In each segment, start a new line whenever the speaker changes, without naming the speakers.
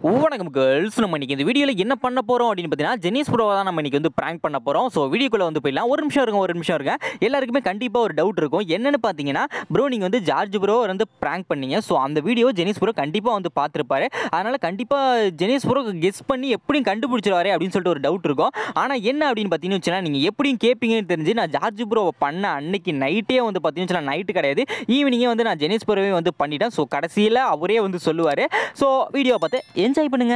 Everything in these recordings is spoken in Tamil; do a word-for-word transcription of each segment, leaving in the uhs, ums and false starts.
வணக்கம் கேர்ள்ஸ். நம்ம இன்னைக்கு இந்த வீடியோவில் என்ன பண்ண போகிறோம் அப்படின்னு பார்த்தீங்கன்னா, ஜெனிஸ் ப்ரோவை தான் நம்ம இன்னைக்கு வந்து ப்ராங்க் பண்ண போகிறோம். ஸோ வீடியோக்குள்ளே வந்து போயிடலாம். ஒரு நிமிஷம் இருங்க ஒரு நிமிஷம் இருங்க எல்லாருக்குமே கண்டிப்பாக ஒரு டவுட் இருக்கும். என்னென்னு பார்த்தீங்கன்னா, ப்ரோ நீங்கள் வந்து ஜார்ஜ் ப்ரோ வந்து ப்ராங்க் பண்ணீங்க. ஸோ அந்த வீடியோ ஜெனிஸ் ப்ரோ கண்டிப்பாக வந்து பார்த்துருப்பாரு. அதனால் கண்டிப்பாக ஜெனிஸ் ப்ரோ கெஸ் பண்ணி எப்படியும் கண்டுபிடிச்சிருவாரு அப்படின்னு சொல்லிட்டு ஒரு டவுட் இருக்கும். ஆனால் என்ன அப்படின்னு பார்த்தீங்கன்னு வச்சுன்னா, நீங்கள் எப்படியும் கேட்பீங்கன்னு தெரிஞ்சு நான் ஜார்ஜ் ப்ரோவை பண்ண அன்னைக்கு நைட்டே வந்து பார்த்தீங்கன்னு வச்சுன்னா, நைட்டு கிடையாது ஈவினிங்கே வந்து நான் ஜெனிஸ் ப்ரோவே வந்து பண்ணிட்டேன். ஸோ கடைசியில் அவரே வந்து சொல்லுவார். ஸோ வீடியோ பார்த்து என்ஜாய் பண்ணுங்க.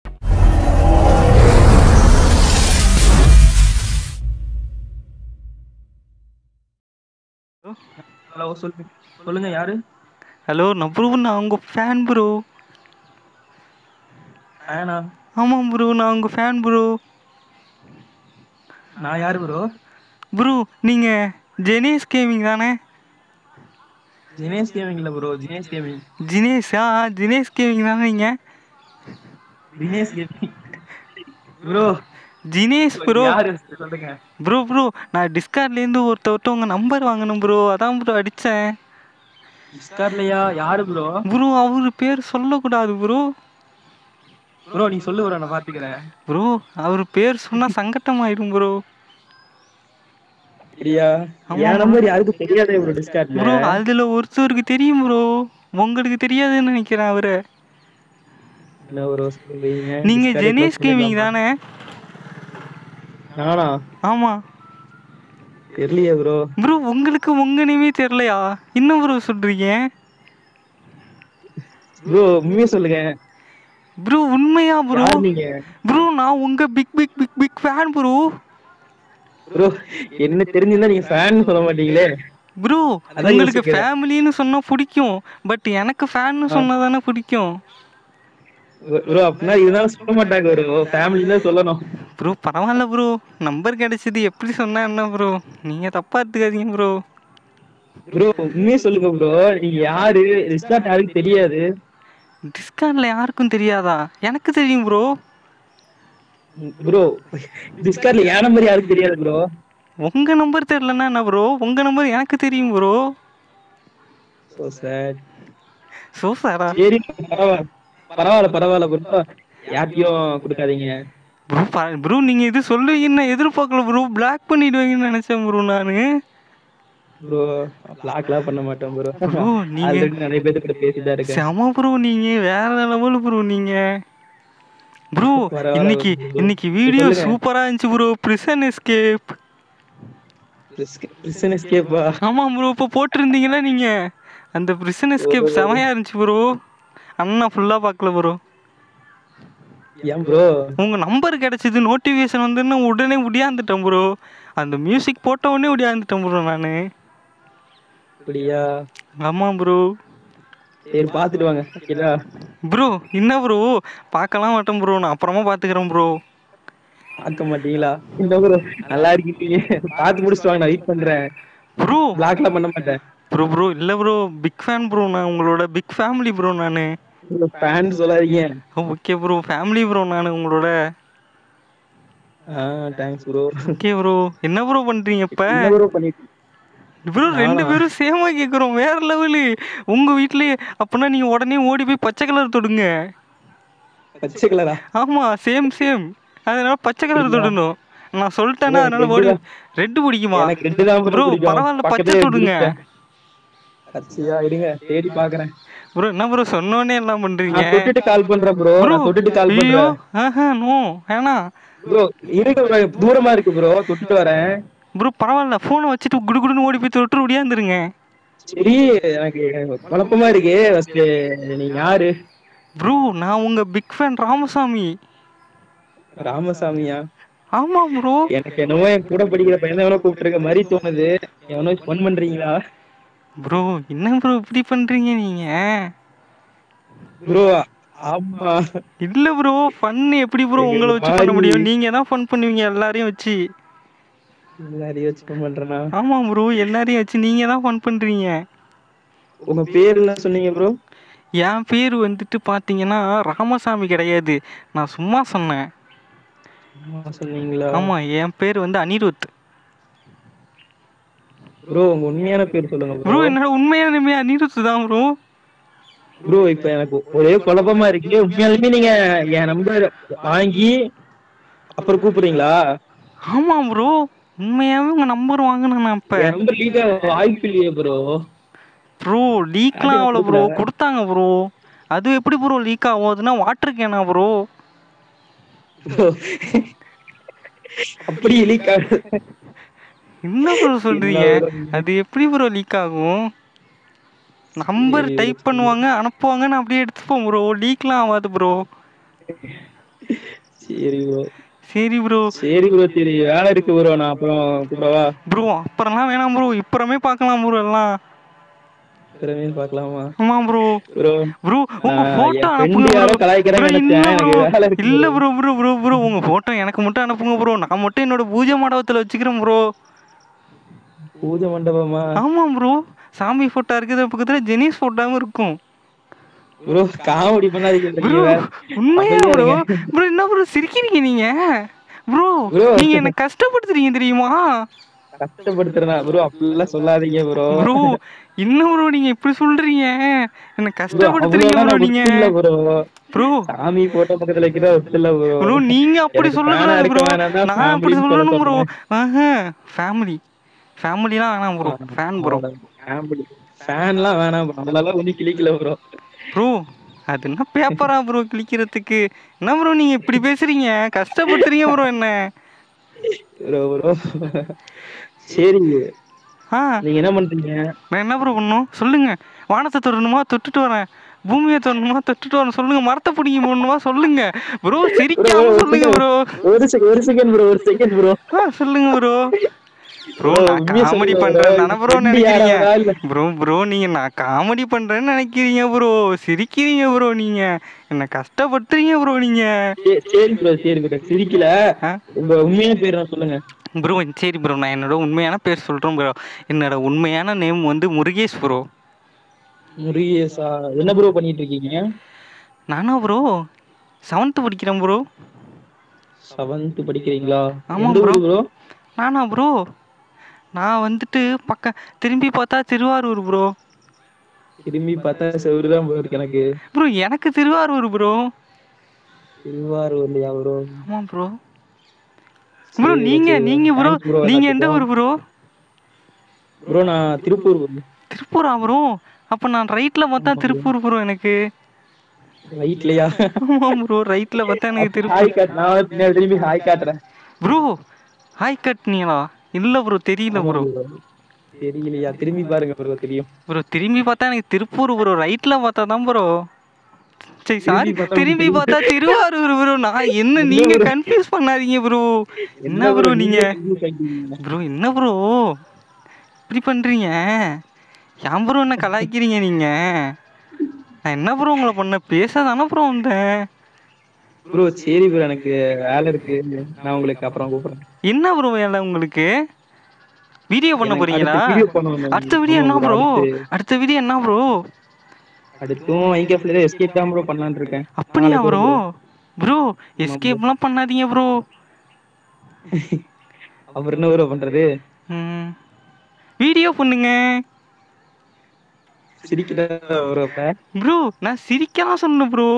ஹலோ சொல்லுங்க சொல்லுங்க யாரு?
ஹலோ நான் ப்ரோ, நான் உங்கள் ஃபேன் ப்ரோ.
ஃபேனா?
ஆமாம் ப்ரோ, நான் உங்கள் ஃபேன் ப்ரோ.
நான் யாரு ப்ரோ?
ப்ரோ நீங்கள் ஜெனேஷ் கேமிங் தானே?
ஜினேஷ் கேமிங் இல்லை ப்ரோ, ஜினேஷ் கேமிங்.
ஜினேஷா? ஜினேஷ் கேமிங் தானே நீங்கள்?
Dinesh gaming bro.
Jinesh bro.
யாரு சொல்லுங்க
ப்ரோ ப்ரோ நான் டிஸ்கார்ட்லேருந்து ஒருத்தவர்கிட்ட உங்கள் நம்பர் வாங்கினேன் ப்ரோ, அதான் ப்ரோ அடித்தேன்.
டிஸ்கார்ட்லையா? யாரு ப்ரோ?
ப்ரோ அவர் பேர் சொல்லக்கூடாது ப்ரோ.
ப்ரோ நீ சொல்லு ப்ரோ, நான் பார்த்துக்கிறேன்.
ப்ரோ அவர் பேர் சொன்னால் சங்கட்டமாயிடும் ப்ரோ.
அப்படியா? என் நம்பர் யாருக்கும் தெரியாதே ப்ரோ டிஸ்கார்ட்ல.
ப்ரோ அதில் ஒருத்தருக்கு தெரியும் ப்ரோ, உங்களுக்கு தெரியாதுன்னு நினைக்கிறேன் அவரை.
என்ன ப்ரோ சொல்றீங்க?
நீங்கள் ஜெனேஷ் கேமிங் தானே?
நானா?
ஆமாம்
தெரியலையே ப்ரோ.
ப்ரோ உங்களுக்கு உங்க நேமே தெரியலையா? இன்னும் ப்ரோ சொல்றீங்க?
ப்ரோ உண்மையா சொல்லுங்க
ப்ரோ உண்மையா ப்ரோ?
யார் நீங்க?
ப்ரோ நான் உங்க big big big big fan bro.
Bro என்ன தெரிஞ்சிருந்தா நீங்க ஃபேன் சொல்ல மாட்டீங்களே.
ப்ரோ
அதான்
உங்களுக்கு
யோசிக்கிறேன்.
ஃபேமிலின்னு சொன்னா பிடிக்கும், பட் எனக்கு ஃபேன்னு சொன்னா தானே பிடிக்கும்.
ப்ரோ அப்படின்னா இதனால சொல்ல மாட்டாங்க ப்ரோ, ஃபேமிலி தான் சொல்லணும்.
ப்ரோ பரவாயில்ல ப்ரோ, நம்பர் கிடைச்சது எப்படி சொன்னா என்ன ப்ரோ, நீங்க தப்பா எடுத்துக்காதீங்க ப்ரோ.
ப்ரோ உண்மையே சொல்லுங்க ப்ரோ, நீங்க யாரு? டிஸ்கார்ட் யாருக்கு தெரியாது.
டிஸ்கார்ட்ல யாருக்கும் தெரியாதா? எனக்கு தெரியும் ப்ரோ.
ப்ரோ டிஸ்கார்ட்ல என் நம்பர் யாருக்கு தெரியாது ப்ரோ.
உங்க நம்பர் தெரியலன்னா என்ன ப்ரோ, உங்க நம்பர் எனக்கு தெரியும் ப்ரோ.
So sir.
சோ சாரா?
சரி பரவாயில்ல பரவாயில்ல பரவாயில்ல ப்ரோ, யார்ட்டையும் கொடுக்காதீங்க
ப்ரோ. ப்ரோ நீங்க இது சொல்லுவீங்கன்னு நான் எதிர்பார்க்கல ப்ரோ, பிளாக் பண்ணிடுவீங்கன்னு நினைச்சேன் ப்ரோ நானு.
ப்ரோ பிளாக்லாம் பண்ண மாட்டேன் ப்ரோ.
ப்ரோ நீங்க
ஆல்ரெடி நிறைய பேர் கிட்ட பேசிதான் இருக்கேன்.
செம ப்ரோ, நீங்க வேற லெவல் ப்ரோ நீங்க. ப்ரோ இன்னைக்கு இன்னைக்கு வீடியோ சூப்பரா இருந்துச்சு ப்ரோ. Prison escape.
பிரிசன் எஸ்கேப்பா?
ஆமா ப்ரோ, இப்போ போட்டிருந்தீங்களா நீங்க அந்த பிரிசன் எஸ்கேப், செமையா இருந்துச்சு ப்ரோ. அண்ணா ஃபுல்லா பார்க்கல ப்ரோ.
ஏன் ப்ரோ?
உங்க நம்பர் கிடைச்சது, நோட்டிஃபிகேஷன் வந்து உடனே உடியாந்துட்டேன் ப்ரோ. அந்த மியூசிக் போட்ட உடனே உடியாந்துட்டேன் ப்ரோ நானு.
அப்படியா?
ஆமா ப்ரோ.
சரி பார்த்துட்டு வாங்க ஓகேடா.
ப்ரோ என்ன ப்ரோ, பார்க்கலாம் மாட்டேன் ப்ரோ, நான் அப்புறமா பார்த்துக்கிறேன் ப்ரோ.
பார்க்க மாட்டீங்களா? இந்த ப்ரோ நல்லா இருக்கீங்க, பார்த்து முடிச்சுட்டு வாங்க, நான் வெயிட் பண்றேன்.
ப்ரோ
பிளாக்லாம் பண்ண மாட்டேன்
ப்ரோ. ப்ரோ இல்லை ப்ரோ, பிக் ஃபேன் ப்ரோ, நான் உங்களோட பிக் ஃபேமிலி ப்ரோ நான்.
ஃபேன் சொல்லாதீங்க.
ஓகே ப்ரோ, ஃபேமிலி ப்ரோ நான் உங்களோட.
ஆ தேங்க்ஸ் ப்ரோ.
Okay bro. என்ன ப்ரோ பண்ணுறீங்க இப்போ?
என்ன ப்ரோ பண்ணிட்டு
ப்ரோ ரெண்டு பேரும் சேமாக கேட்குறோம், வேற லெவலு. உங்கள் வீட்லேயே அப்படின்னா நீங்கள் உடனே ஓடி போய் பச்சை கலர் தொடுங்க.
பச்சை கலரா?
ஆமாம் சேம் சேம், அதனால பச்சை கலர் தொடணும். நான் சொல்லிட்டேன்னா அதனால ஓடி. ரெட்டு பிடிக்குமா ப்ரோ? பரவாயில்ல பச்சை தொடுங்க.
பச்சையா? இருங்க தேடி பார்க்கறேன்.
ப்ரோ என்ன ப்ரோ சொன்னோன்னே எல்லாம் பண்ணுறீங்க?
நான் தொட்டுட்டு கால் பண்றேன் ப்ரோ. நான் தொட்டுட்டு கால்
ஐயோ
பண்றேன்.
ஆஹா நோ வேணாம்
ப்ரோ இருங்க ப்ரோ, தூரமா இருக்கு ப்ரோ, தொட்டுட்டு வரேன்.
ப்ரோ. பரவாயில்ல, ஃபோனை வச்சுட்டு குடு குடுன்னு ஓடி போய் தொட்டு ஓடியாந்துருங்க.
சரி எனக்கு குழப்பமா இருக்கு. ஃபர்ஸ்ட் நீங்க யாரு?
ப்ரோ நான் உங்க பிக் ஃபேன் ராமசாமி.
ராமசாமியா?
ஆமா ப்ரோ.
எனக்கு என்னவோ என் கூட படிக்கிற பையன் எவனோ கூப்பிட்டுருக்க மாதிரி தோணுது. எவனோ ஃபோன் பண்றீங்களா?
ப்ரோ என்ன ப்ரோ இப்படி பண்றீங்க நீங்க?
ப்ரோ ஆமா.
இல்ல ப்ரோ, ஃபன் எப்படி ப்ரோ உங்களை வச்சு பண்ண முடியும்? நீங்க தான் ஃபன் பண்ணுவீங்க எல்லாரையும் வச்சு.
எல்லாரையும் வச்சு ஃபன் பண்றேனா?
ஆமா ப்ரோ, எல்லாரையும் வச்சு நீங்க தான் ஃபன் பண்றீங்க.
உங்க பேர் என்ன சொன்னீங்க ப்ரோ?
என் பேர் வந்துட்டு பாத்தீங்கன்னா ராமசாமி கிடையாது, நான் சும்மா சொன்னேன்.
சொன்னீங்களா?
ஆமா என் பேர் வந்து அனிருத்.
ப்ரோ உங்க உண்மையான பேர் சொல்லுங்க
ப்ரோ. என்னோட உண்மையான நேம் அனிருத் தான் ப்ரோ.
ப்ரோ இப்ப எனக்கு ஒரே குழப்பமா இருக்கு. உண்மையாலுமே நீங்க என் நம்பர் வாங்கி அப்புறம் கூப்பிடுறீங்களா?
ஆமா ப்ரோ, உண்மையாவே உங்க நம்பர் வாங்கினேன் நான் இப்ப.
என் நம்பர் லீக் ஆக வாய்ப்பு இல்லையே ப்ரோ.
ப்ரோ லீக்லாம் ஆகல ப்ரோ, கொடுத்தாங்க ப்ரோ. அது எப்படி ப்ரோ லீக் ஆகுதுன்னா வாட்டர் கேனா ப்ரோ?
அப்படி லீக் ஆகுது?
என்ன ப்ரோ சொல்றீங்க? அது எப்படி ப்ரோ லீக் ஆகும்? நம்பர் டைப் பண்ணுவாங்க அனுப்புவாங்க, நான் அப்படியே எடுத்துப்போம் ப்ரோ. லீக்லாம் ஆகாது ப்ரோ.
சரி ப்ரோ
சரி ப்ரோ.
சரி ப்ரோ சரி, வேலை இருக்கு ப்ரோ, நான் அப்புறம் கூப்பிடவா?
ப்ரோ அப்புறம்லாம் வேணாம் ப்ரோ, இப்பறமே பார்க்கலாம் ப்ரோ எல்லாம்.
பார்க்கலாமா?
ஆமா ப்ரோ.
ப்ரோ
ப்ரோ உங்க போட்டோ
என்
அனுப்புங்க
ஃப்ரெண்டு
ப்ரோ.
யாரோ
ப்ரோ
கலாய்க்கிறாங்க
இல்ல
நினைச்சேன்,
ப்ரோ,
எனக்கு வேலை இருக்கு
இல்ல
bro.
Bro bro bro bro உங்க போட்டோ எனக்கு மட்டும் அனுப்புங்க ப்ரோ. நான் மட்டும் என்னோட பூஜை மண்டபத்துல வச்சுக்கிறேன் ப்ரோ.
பூஜை மண்டபமா?
ஆமா ப்ரோ, சாமி போட்டோ இருக்குது பக்கத்துல, ஜெனிஸ் போட்டோவும் இருக்கும்.
ப்ரோ காமெடி பண்ணாதீங்க ப்ரோ,
ப்ரோ
நீங்க வேற.
உண்மையா
அமைதியா
ப்ரோ?
இருங்க
ப்ரோ என்ன ப்ரோ சிரிக்கிறீங்க நீங்க? Bro
bro.
நீங்க என்ன கஷ்டப்படுத்துறீங்க தெரியுமா?
கஷ்டப்படுத்துறேனா ப்ரோ? அப்படிலாம் சொல்லாதீங்க ப்ரோ.
ப்ரோ என்ன ப்ரோ நீங்க இப்படி சொல்றீங்க? என்ன
ப்ரோ
கஷ்டப்படுத்துறீங்க
அவ்வளவுதான்
ப்ரோ
நான்
நீங்க.
ஒத்து இல்ல ப்ரோ.
ப்ரோ
சாமி போட்டோ பக்கத்துல வைக்கிறத ஒத்து இல்ல ப்ரோ.
ப்ரோ நீங்க அப்படி
எனக்கு ஃபேனா
சொல்லக்கூடாது
இருக்க
ப்ரோ,
வேணாம்னா
நான் அப்படி
ஃபேமிலின்னு சொல்ல
சொல்லணும் ப்ரோ.
சொன்னேன்.
ஆஹா, ஃபேமிலி ஃபேமிலிலாம் வேணாம் ப்ரோ, ஃபேன் ப்ரோ.
ஃபேமிலி ஃபேன்லாம் வேணாம் ப்ரோ, அதெல்லாம் ஒன்றும் கிளிக்கல ப்ரோ.
ப்ரோ அது என்ன பேப்பரா ப்ரோ கிழிக்கிறதுக்கு? என்ன ப்ரோ நீங்க இப்படி பேசுறீங்க? கஷ்டப்படுத்துறீங்க ப்ரோ என்ன.
ப்ரோ ப்ரோ சரி,
ஆ
நீங்க என்ன பண்றீங்க?
நான் என்ன ப்ரோ பண்ணணும் சொல்லுங்க. வானத்தை தொடணுமா தொட்டுட்டு வரேன், பூமியை தொடணுமா தொட்டுட்டு வரேன் சொல்லுங்க, மரத்தை பிடிங்கி போடணுமா சொல்லுங்க ப்ரோ.
ப்ரோ ப்ரோ
சிரிக்காம
ஒரு
சொல்லுங்க
செகண்ட்,
ப்ரோ.
ஒரு செகண்ட் ஒரு செகண்ட் ப்ரோ, ஒரு செகண்ட் ப்ரோ.
ஆ சொல்லுங்க ப்ரோ. ப்ரோ
ப்ரோ
நான்
உண்மையா
காமெடி
சொல்லுங்க ப்ரோ,
பண்றேன்னு தானே
என்
ப்ரோ
ஃப்ரெண்டு
நினைக்கிறீங்க?
யாராவதா இல்ல?
ப்ரோ ப்ரோ நீங்க நான் காமெடி பண்றேன்னு நினைக்கிறீங்க ப்ரோ, சிரிக்கிறீங்க ப்ரோ. நீங்க என்ன கஷ்டப்படுத்துறீங்க ப்ரோ நீங்க.
சரி சரி ப்ரோ சரி ப்ரோ, சிரிக்கல.
ஆ
உங்க உண்மையான பேர் என்ன சொல்லுங்க?
ப்ரோ சரி ப்ரோ, நான் என்னோட உண்மையான பேர் சொல்கிறேன் ப்ரோ. என்னோட உண்மையான நேம் வந்து முருகேஷ் ப்ரோ.
முருகேசா? என்ன ப்ரோ பண்ணிட்டு இருக்கீங்க?
நானா ப்ரோ செவன்த்து படிக்கிறேன் ப்ரோ.
செவன்த் படிக்கிறீங்களா? எந்த
ஆமாம் ப்ரோ.
ஊரு ப்ரோ?
நானா ப்ரோ, நான் வந்துட்டு பக்க திரும்பி பார்த்தா திருவாரூர் ப்ரோ.
திரும்பி பார்த்தா செவரு தான் ப்ரோ இருக்கு எனக்கு.
ப்ரோ எனக்கு திருவாரூர் ப்ரோ.
திருவாரூர்லயா ப்ரோ?
ஆமாம் ப்ரோ. ப்ரோ
சரி
நீங்க
சரி
நீங்க ப்ரோ,
தேங்க்ஸ் ப்ரோ
நீங்க எந்த
எல்லாத்துக்கும்.
ஊர் ப்ரோ?
ப்ரோ நான் திருப்பூர் ப்ரோ.
திருப்பூரா ப்ரோ? அப்போ நான் ரைட்டில் பார்த்தா
ஆமா ப்ரோ.
திருப்பூர் ப்ரோ எனக்கு.
ரைட்லயா?
ஆமாம் ப்ரோ, ரைட்டில் பார்த்தா எனக்கு
அப்ப
திருப்பூர்.
ஹாய் காட்டு, நான் வந்து பின்னாடி திரும்பி ஹாய் காட்டுறேன்.
ப்ரோ ஹாய் கட்னீங்களா? இல்லை ப்ரோ தெரியல
ஆமா
ப்ரோ.
ப்ரோ. தெரியலையா? திரும்பி பாருங்க ப்ரோ, தெரியும்.
ப்ரோ திரும்பி பார்த்தா எனக்கு திருப்பூர் ப்ரோ, ரைட்டில் பார்த்தா தான் ப்ரோ. சரி சாரி,
திரும்பி பார்த்தா உங்களுக்கு
திரும்பி
தெரியும்.
பார்த்தா திருவாரூர் ப்ரோ. நான் என்ன,
என்ன
நீங்கள்
ப்ரோ,
கன்ஃபியூஸ் பண்ணாதீங்க ப்ரோ.
என்ன
என்ன
ப்ரோ
ப்ரோ
நீங்களே
நீங்கள்?
கன்ஃபியூஸ் ஆகிட்டீங்க.
ப்ரோ என்ன ப்ரோ இப்படி பண்ணுறீங்க? ஏன் ப்ரோ என்ன கலாய்க்கிறீங்க நீங்கள்? நான் என்ன ப்ரோ உங்களை பண்ண, பேச தானே ப்ரோ வந்தேன்.
ப்ரோ சரி ப்ரோ, எனக்கு வேலை இருக்கு, நான் உங்களுக்கு அப்புறம் கூப்பிடுறேன்.
என்ன ப்ரோ வேலை உங்களுக்கு? வீடியோ பண்ண
எனக்கு
போறீங்களா?
அடுத்த வீடியோ பண்ணணும்.
அடுத்த வீடியோ
ஆமா
என்ன
ப்ரோ,
ப்ரோ?
அடுத்து
அடுத்த வீடியோ என்ன ப்ரோ?
அடுத்தும் ஐகேஃப்ல எஸ்கேப் தான் ப்ரோ பண்ணலான்னு இருக்கேன்.
அப்படியா
நாளைக்கு
ப்ரோ?
வரும் ப்ரோ.
ப்ரோ
ஆமா ப்ரோ.
எஸ்கேப்லாம் பண்ணாதீங்க ப்ரோ.
அப்புறம் என்ன ப்ரோ பண்றது?
ம் வீடியோ பண்ணுங்க.
சிரிக்கிட்ட ப்ரோ இப்ப.
ப்ரோ நான் சிரிக்கலாம் சொன்னேன் ப்ரோ.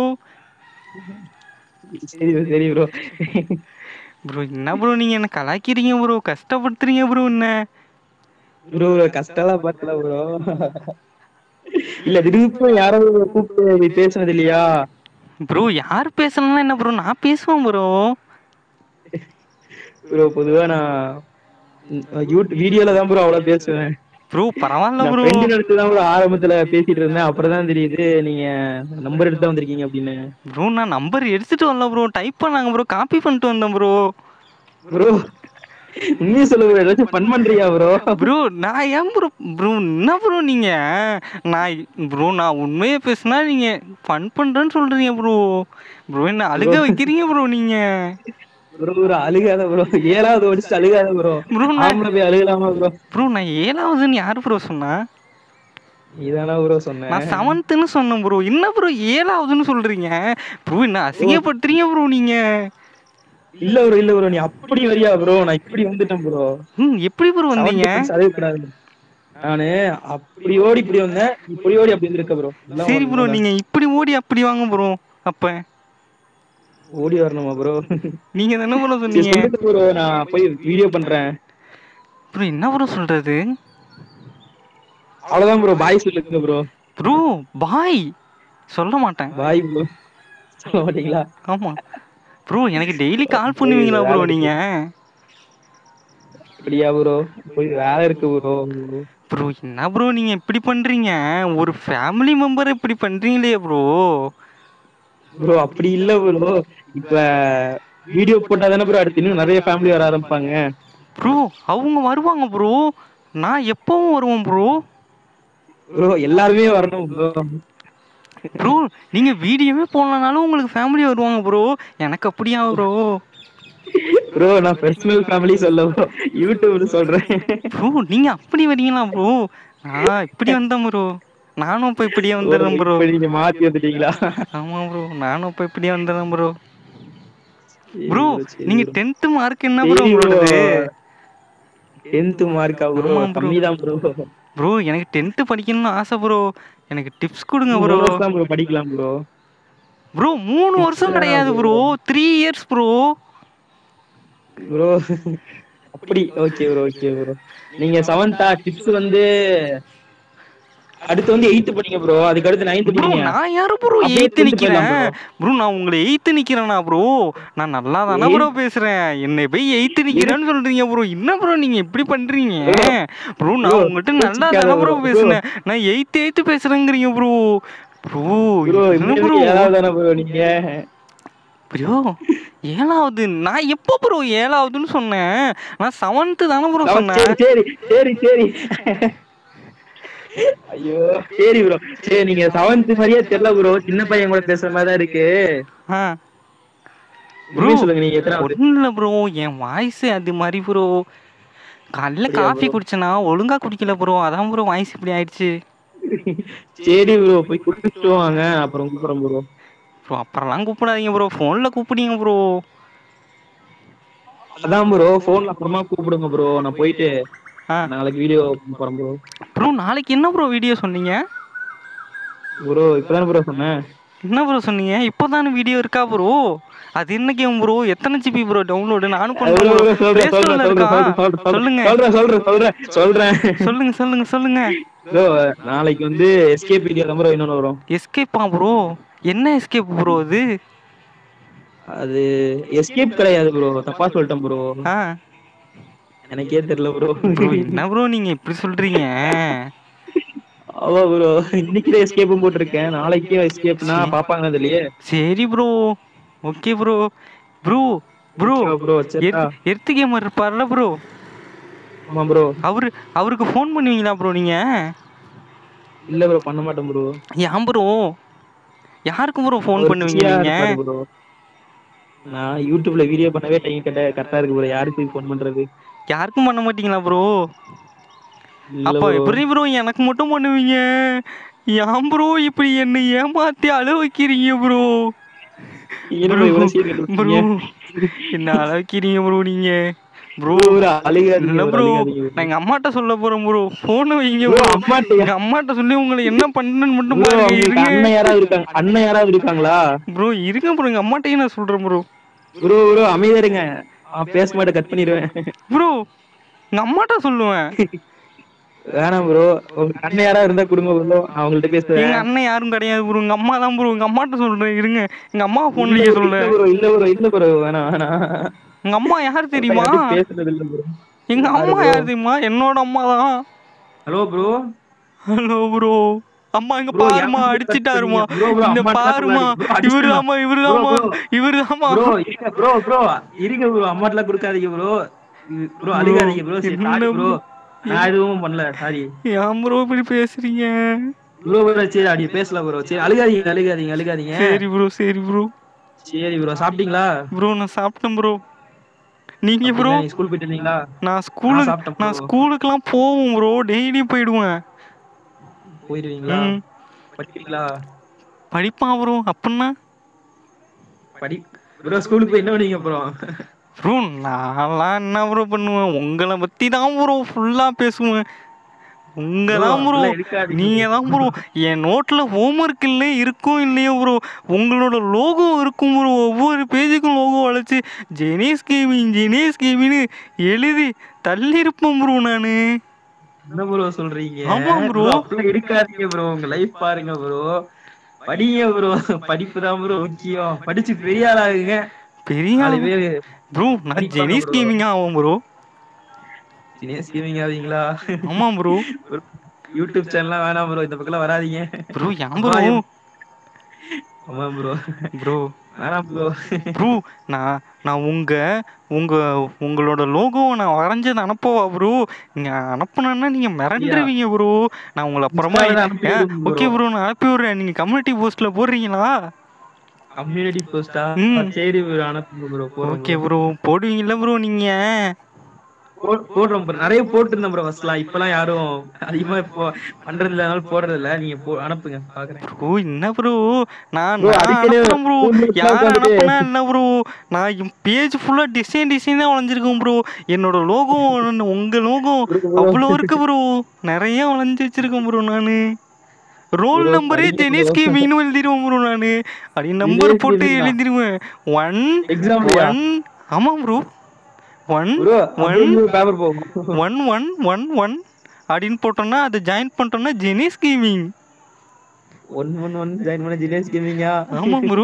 சரி ப்ரோ சரி ப்ரோ.
ப்ரோ என்ன ப்ரோ நீங்கள் என்ன கலாய்க்கிறீங்க ப்ரோ, கஷ்டப்படுத்துறீங்க ப்ரோ என்ன.
ப்ரோ கஷ்டம்லாம் பார்த்தல ப்ரோ. இல்ல திடீர்னு யாரோ கூப்பிட்டு பேசுனது இல்லையா?
ப்ரோ யார் பேசணும்னா என்ன ப்ரோ, நான் பேசுவேன் ப்ரோ.
ப்ரோ பொதுவா நான் யூட் வீடியோல தான் ப்ரோ அவ்வளவு பேசுவேன்.
ப்ரோ பரவாயில்ல
நான்
ப்ரோ.
ஃப்ரெண்டு நினைச்சு தான் ப்ரோ ஆரம்பத்துல பேசிட்டு இருந்தேன், அப்புறம் தான் தெரியுது நீங்க நம்பர் எடுத்து தான் வந்திருக்கீங்க அப்படின்னு.
ப்ரோ நான் நம்பர் எடுத்துட்டு வரல ப்ரோ, டைப் பண்ணாங்க ப்ரோ, காப்பி பண்ணிட்டு வந்தேன் ப்ரோ.
ப்ரோ உண்மையை சொல்ல ப்ரோ, ஏதாச்சும் ஃபன் பண்றியா ப்ரோ?
ப்ரோ நான் ஏன் ப்ரோ, ப்ரோ என்ன ப்ரோ நீங்கள், நான் ப்ரோ நான் உண்மையை பேசுனா நீங்கள் ஃபன் பண்ணுறேன்னு சொல்கிறீங்க ப்ரோ. ப்ரோ என்ன
ப்ரோ
அழுக வைக்கிறீங்க ப்ரோ நீங்கள்.
ப்ரோ ஒரு அழுகாத ப்ரோ, ஏழாவது படிச்சுட்டு அழுகாத ப்ரோ.
ப்ரோ நான்
ஆம்பளை போய் அழுகலாமா ப்ரோ?
ப்ரோ நான் ஏழாவதுன்னு யார் ப்ரோ சொன்னா?
இதானா ப்ரோ சொன்னேன்.
நான் செவன்த்துன்னு சொன்னேன் ப்ரோ. என்ன ப்ரோ ஏழாவதுன்னு சொல்கிறீங்க? ப்ரோ என்ன அசிங்கப்படுத்துறீங்க ப்ரோ நீங்கள்.
இல்ல ப்ரோ இல்ல ப்ரோ, நீ அப்படி வரியா ப்ரோ? நான் இப்படி வந்துட்டேன் ப்ரோ.
ம் எப்படி ப்ரோ வந்தீங்க?
செவன்த் படிச்சு அழுக கூடாது. ஆ நானு அப்படி ஓடி இப்படி வந்தேன், இப்படி ஓடி அப்படி இருக்க ப்ரோ.
சரி ப்ரோ, நீங்க இப்படி ஓடி அப்படி வாங்க ப்ரோ. அப்ப
ஓடி வரணுமா ப்ரோ?
நீங்க தானே ப்ரோ
சரி
சொன்னீங்க.
சொல்லுங்க ப்ரோ, நான் போய் வீடியோ பண்றேன்.
ப்ரோ என்ன ப்ரோ சொல்றது?
அவ்வளவுதான் ப்ரோ, பாய் சொல்லுங்க ப்ரோ.
ப்ரோ பாய் சொல்ல மாட்டேன்.
பாய் ப்ரோ சொல்ல மாட்டீங்களா?
ஆமா ப்ரோ, எனக்கு டெய்லி கால்
போய்
பண்ணுவீங்களா ப்ரோ
வேலை இருக்கு.
நீங்க?
அப்படியா ப்ரோ? போய் வேலை இருக்கு ப்ரோ.
ப்ரோ என்ன ப்ரோ நீங்க இப்படி பண்றீங்க? ஒரு ஃபேமிலி மெம்பர் இப்படி பண்றீங்களே ப்ரோ.
ப்ரோ அப்படி இல்ல ப்ரோ. இப்ப வீடியோ போட்டா தானே ப்ரோ அடுத்து இன்னும் நிறைய ஃபேமிலி வர ஆரம்பிப்பாங்க.
ப்ரோ அவங்க வருவாங்க ப்ரோ, நான் எப்பவும் வருவேன் ப்ரோ.
ப்ரோ எல்லாருமே வரணும் ப்ரோ.
ப்ரோ நீங்க வீடியோவே போடலனாலும் உங்களுக்கு ஃபேமிலி வருவாங்க ப்ரோ. எனக்கு அப்படியா ப்ரோ?
ப்ரோ நான் பர்சனல் ஃபேமிலி சொல்ல ப்ரோ, யூடியூப்ல சொல்றேன்.
ப்ரோ நீங்க அப்படி வரீங்களா ப்ரோ? நான் இப்படி வந்தேன் ப்ரோ. நானும் இப்போ இப்படியே
ஓ
வந்துடுறேன் ப்ரோ.
இப்ப நீங்க மாத்தி வந்துட்டீங்களா?
ஆமா ப்ரோ, நானும் இப்போ இப்படியே வந்துடுறேன் ப்ரோ.
சரி
ப்ரோ
ப்ரோ சரி
நீங்க
ப்ரோ.
டென்த்து மார்க் என்ன ப்ரோ
சரி ப்ரோ,
உங்களோடது?
டென்த் மார்க்கா ப்ரோ?
ஆமா ப்ரோ.
கம்மி தான் ப்ரோ.
ப்ரோ எனக்கு டென்த்து படிக்கணும்னு ஆசை ப்ரோ, எனக்கு டிப்ஸ் கொடுங்க ப்ரோ.
மூணு வருஷம் தான் ப்ரோ படிக்கலாம் ப்ரோ.
ப்ரோ மூணு
டிப்ஸ்
வருஷம்
வேணாம்
கிடையாது bro, three years bro.
Bro அப்படி ஓகே ப்ரோ ஓகே ப்ரோ. நீங்க செவன்த்தா? டிப்ஸ் வந்து அடுத்து வந்து எயித்து படிங்க ப்ரோ, அதுக்கு அடுத்து நைன்த்
ப்ரோ
படிங்க,
நான் யாரு ப்ரோ
அப்படியே
எயித்து
டென்த் போயிடலாம்
நிக்கிறேன்?
ப்ரோ.
ப்ரோ நான் உங்களை எயித்து நிக்கிறேனா ப்ரோ? நான் நல்லா தானே ப்ரோ
எயித்
பேசுறேன், என்னை போய் எயித்து
எது
நிக்கிறேன்னு சொல்றீங்க ப்ரோ. என்ன ப்ரோ நீங்க இப்படி பண்றீங்க?
ப்ரோ?
ப்ரோ
ப்ரோ
நான் உங்ககிட்ட நல்லா
கோச்சிக்காத
தானே ப்ரோ
ப்ரோ. ப்ரோ
பேசுனேன், நான் எயித்து எயித்து பேசுறேங்கிறீங்க ப்ரோ. ப்ரோ
ப்ரோ
என்ன ப்ரோ?
இம்மிடியட்லி ஏழாவது தானே ப்ரோ நீங்க?
ப்ரோ ஏழாவது? நான் எப்போ ப்ரோ ஏழாவதுன்னு சொன்னேன்? நான் செவன்த்து தானே ப்ரோ
செவன்த்
சொன்னேன்.
சரி சரி சரி சரி. ஐயோ சரி ப்ரோ சரி, நீங்க செவன்த் மாதிரியே தெரியல ப்ரோ, சின்ன பையன் கூட பேசுற மாதிரி தான் இருக்கு.
ஆ ப்ரோ
உண்மையை சொல்லுங்க, நீங்க எத்தனாவது?
ஒன்றும் இல்லை ப்ரோ, என் வாய்ஸ் அது மாதிரி ப்ரோ. காலைல
அப்படியா
காஃபி
ப்ரோ?
குடிச்சேனா ஒழுங்கா குடிக்கல ப்ரோ, அதான் ப்ரோ வாய்ஸ் இப்படி ஆயிடுச்சு.
சரி ப்ரோ, போய் குடிச்சிட்டு வாங்க, அப்புறம் கூப்பிடுறேன் ப்ரோ.
ப்ரோ அப்புறம்லாம் கூப்பிடாதீங்க ப்ரோ, ஃபோனில் கூப்பிடுங்க ப்ரோ.
அதான் ப்ரோ போன்ல அப்புறமா கூப்பிடுங்க ப்ரோ, நான் போயிட்டு
ஆ
நாளைக்கு வீடியோ போறேன் ப்ரோ.
ப்ரோ நாளைக்கு என்ன ப்ரோ வீடியோ சொன்னீங்க?
ப்ரோ இப்பதானே ப்ரோ சொன்னேன்.
என்ன ப்ரோ சொன்னீங்க? இப்போ தானே வீடியோ இருக்கா ப்ரோ? அது என்ன கேம் ப்ரோ? எத்தனை ஜிபி ப்ரோ டவுன்லோடு? நானும் பண்ணுறேன்
ப்ரோ
ப்ரோ.
ப்ரோ
ப்ளே
சொல்றேன் சொல்றேன்
ஸ்டோரில் இருக்கா?
சொல்றேன் சொல்றேன் சொல்றேன்
சொல்லுங்க
சொல்றேன் சொல்றேன் சொல்றேன் சொல்றேன்
சொல்லுங்க சொல்லுங்க சொல்லுங்க.
ப்ரோ நாளைக்கு வந்து எஸ்கேப் வீடியோ தான் ப்ரோ இன்னொன்று வரும்.
எஸ்கேப்பா ப்ரோ? என்ன எஸ்கேப் ப்ரோ அது?
அது எஸ்கேப் கிடையாது ப்ரோ, தப்பா சொல்லிட்டேன் ப்ரோ,
ஆ
எனக்கே தெரியல ப்ரோ.
ப்ரோ என்ன ப்ரோ நீங்கள் இப்படி சொல்கிறீங்க?
ஆமா ப்ரோ, இன்னைக்கு தான் எஸ்கேப்பும் போட்டிருக்கேன், நாளைக்கே எஸ்கேப்னா
சரி
பாப்பாங்க அதுலயே.
சரி bro, okay bro. Bro bro
ஓகேவா ப்ரோ? சரிடா.
எர்த் எர்த்து கேமர் இருப்பார்ல ப்ரோ,
ஆமா ப்ரோ.
அவரு அவருக்கு ஃபோன் பண்ணுவீங்களா ப்ரோ நீங்கள்?
இல்ல ப்ரோ பண்ண மாட்டேன் ப்ரோ.
ஏன் ப்ரோ? யாருக்கு ப்ரோ ஃபோன்
அவர்
பண்ணுவீங்க
பிஸியா இருப்பாரு
நீங்கள்?
ப்ரோ. நான் யூடியூப்ல வீடியோ பண்ணவே டைம் கட்ட கரெக்டா இருக்கு ப்ரோ, யாருக்கு ஃபோன் பண்றது?
யாருக்கும் பண்ண மாட்டீங்களா ப்ரோ?
இல்ல
அப்போ
ப்ரோ.
எப்படி ப்ரோ எனக்கு மட்டும் பண்ணுவீங்க? ஏன் ப்ரோ இப்படி என்னை ஏமாத்தி அழ வைக்கிறீங்க ப்ரோ?
என்ன
ப்ரோ
ப்ரோ இவ்வளவு சீன்
ப்ரோ
கண்டுபிடிச்சீங்க?
என்ன அழ வைக்கிறீங்க ப்ரோ நீங்கள்? ப்ரோ
ப்ரோ ப்ரோ அழுகாதீங்க
இல்லை
ப்ரோ,
ப்ரோ,
அழுகாதீங்க
நான்
ப்ரோ.
எங்கள் அம்மாட்ட சொல்ல போகிறேன் ப்ரோ, ஃபோனை வைங்க
ப்ரோ
ப்ரோ.
அம்மாட்டயா?
எங்கள் அம்மாட்ட சொல்லி உங்களை என்ன பண்ணுன்னு மட்டும்
ப்ரோ
பாருங்க,
உங்களுக்கு
இருங்க
அண்ணன் யாராவது இருக்காங்க? அண்ணன் யாராவது இருக்காங்களா?
ப்ரோ. இருங்க ப்ரோ, எங்கள் அம்மாட்டையும் நான் சொல்கிறேன் ப்ரோ.
ப்ரோ ப்ரோ அமைதியா இருங்க, நான் பேச மாட்டேன், கட் பண்ணிடுவேன்.
ப்ரோ எங்கள் அம்மாட்ட சொல்லுவேன்.
வேணாம் ப்ரோ, உங்களுக்கு அண்ணன் யாராவது இருந்தா கொடுங்க ப்ரோ, நான் அவங்கள்ட்ட
எங்க
பேசுவேன்.
அண்ணன் யாரும் கிடையாது ப்ரோ, எங்க அம்மா தான் ப்ரோ. எங்க அம்மாட்ட சொல்றேன் இருங்க, எங்க அம்மா ஃபோன்
இல்ல
அடிக்க
ப்ரோ இல்ல
சொல்றேன்.
ப்ரோ இல்ல ப்ரோ இல்ல ப்ரோ, வேணாம் வேணாம்.
எங்க அம்மா யார்
அதெல்லாம்
தெரியுமா?
யார்கிட்டயும் பேசுனது இல்ல ப்ரோ.
எங்க
யாரு
அம்மா
ப்ரோ?
யார் தெரியுமா? என்னோட அம்மா தான்.
Hello bro.
Hello bro. அம்மா இங்க
ப்ரோ
பாருமா,
ஏன் கட் பண்ணீங்க?
அடிச்சிட்டாருமா.
ப்ரோ ப்ரோ
இந்த
அம்மாட்டலாம்
பாருமா,
சொல்லாதீங்க ப்ரோ, அடிச்சிட்டேனா?
இவருதாம்மா
ப்ரோ
இவருதாம்மா
ப்ரோ
இவருதாம்மா.
ப்ரோ இருங்க ப்ரோ ப்ரோ இருங்க ப்ரோ, அம்மாட்டலாம் கொடுக்காதீங்க ப்ரோ. ப்ரோ
ப்ரோ
அழுகாதீங்க ப்ரோ, சரி
என்ன
சாரி ப்ரோ,
ப்ரோ?
நான் எதுவும் பண்ணல, சாரி.
ஏன் ப்ரோ இப்படி பேசுறீங்க?
ப்ரோ ப்ரோ சரி அப்படி பேசல ப்ரோ, சரி அழுகாதீங்க அழுகாதீங்க அழுகாதீங்க.
சரி ப்ரோ சரி ப்ரோ.
சரி ப்ரோ, சாப்பிட்டீங்களா?
ப்ரோ நான் சாப்பிட்டேன் ப்ரோ. நீங்க ப்ரோ?
சாப்பிட்டீங்களா? நீங்க ஸ்கூல் போயிட்டு இருந்தீங்களா?
நான்
நான்
ஸ்கூலுக்கு
சாப்பிட்டேன் ப்ரோ.
நான் ஸ்கூலுக்குலாம் போவேன் ப்ரோ, டெய்லியும் போயிடுவேன்.
போயிடுவீங்களா?
ம்
படிப்பீங்களா?
படிப்பான் ப்ரோ. அப்படின்னா
படி ப்ரோ ஸ்கூலுக்கு போய் என்ன பண்ணுவீங்க அப்புறம்?
ப்ரோ நான்லாம் என்ன ப்ரோ பண்ணுவேன்? உங்களை பற்றி தான் ப்ரோ ஃபுல்லாக பேசுவேன். உங்க
Bro,
தான் ப்ரோ,
அப்படிலாம் இருக்காதீங்க.
நீங்க தான் ப்ரோ. என் நோட்ல ஹோம்ஒர்க் இல்லை இருக்கும் இல்லையோ ப்ரோ, உங்களோட லோகோ இருக்கும் ப்ரோ. ஒவ்வொரு பேஜுக்கும் லோகோ அழைச்சி ஜெனேஷ் கேமிங் ஜெனேஷ் கேமிங்னு எழுதி தள்ளியிருப்பேன் ப்ரோ நானு.
என்ன ப்ரோ சொல்றீங்க?
ஆமா ப்ரோ.
Bro, அப்படிலாம் இருக்காதீங்க ப்ரோ. உங்க லைஃப் பாருங்க ப்ரோ. படிங்க ப்ரோ. படிப்பு தான் ப்ரோ முக்கியம். படிச்சு பெரிய ஆளாகுங்க.
பெரிய
நாலு
ஆளு
பேரு
ப்ரோ. நான்
படிப்பாங்க
ஜெனேஷ்
bro.
கேமிங் ஆகும் ப்ரோ.
தினேஷ் கேமிங் ஆவீங்களா?
ஆமா ப்ரோ.
யூடியூப் சேனல்லாம் வேணாம் ப்ரோ. இந்த பக்கம்லாம் வராதீங்க.
ப்ரோ ஏன்
அம்மா
ப்ரோ?
எம்- ஆமா ப்ரோ.
ப்ரோ
வேணாம் ப்ரோ.
ப்ரோ நான் நான் உங்க உங்க உங்களோட லோகோவை நான் வரைஞ்சது அனுப்பவா ப்ரோ? நீங்க அனுப்புனேன்னா நீங்க மிரண்டுருவீங்க ப்ரோ. நான் உங்களை அப்புறமா
இன்ஸ்டால அனுப்பி விடுங்க
ஓகே
bro.
ப்ரோ, நான் அனுப்பி விடுறேன். நீங்க கம்யூனிட்டி போஸ்ட்ல போடுறீங்களா?
கம்யூனிட்டி போஸ்டா?
ம்.
சரி ப்ரோ, அனுப்புங்க ப்ரோ. போறோம்
ஓகே
ப்ரோ.
ப்ரோ, போடுவீங்கல்ல ப்ரோ நீங்க?
போ- போடுறோம் ப்ரோ. நிறைய போட்டுருந்தேன் ப்ரோ ஃபர்ஸ்ட்லாம். இப்பலாம் யாரும் அதிகமா இப்போ பண்றது இல்ல, அதனால போடுறது இல்ல. நீங்க போ- அனுப்புங்க பாக்குறேன்.
ப்ரோ என்ன ப்ரோ, நான்
Bro,
நான்
அதுக்குன்னு
அனுப்புறேன் ப்ரோ.
மூணு நிமிஷம்
யார்
உட்காந்துட்டு
அனுப்புனா என்ன ப்ரோ? நான் என் பேஜ் ஃபுல்லா டிசைன் டிசைன் தான் வளைஞ்சிருக்கேன் ப்ரோ. என்னோட லோகோ உங்க லோகோ அவ்வளோ இருக்கு ப்ரோ. நிறைய வளைஞ்சு வச்சிருக்கேன் ப்ரோ நானு. ரோல்
bro,
நம்பரே
படிங்க
ஜெனேஷ்
bro.
கேமிங்னு எழுதிடுவேன் ப்ரோ நானு. அப்படி நம்பர்
ஜெனேஷ்
போட்டு
gaming தான்.
எழுதிடுவேன். ஒன்
எக்ஸாம்லயா?
ஒன் ஆமாம் ப்ரோ. ஒன்
ப்ரோ,
ஒன்
அப்படியே இன்னொரு பேப்பர் போகும்.
ஒன் ஒன் ஒன் ஒன் அப்படின்னு போட்டோம்னா அதை ஜாயின் பண்ணிட்டோம்னா Jenesh gaming.
One one one join பண்ண ஜினேஷ் கேமிங்கா?
ஆமாம் ப்ரோ.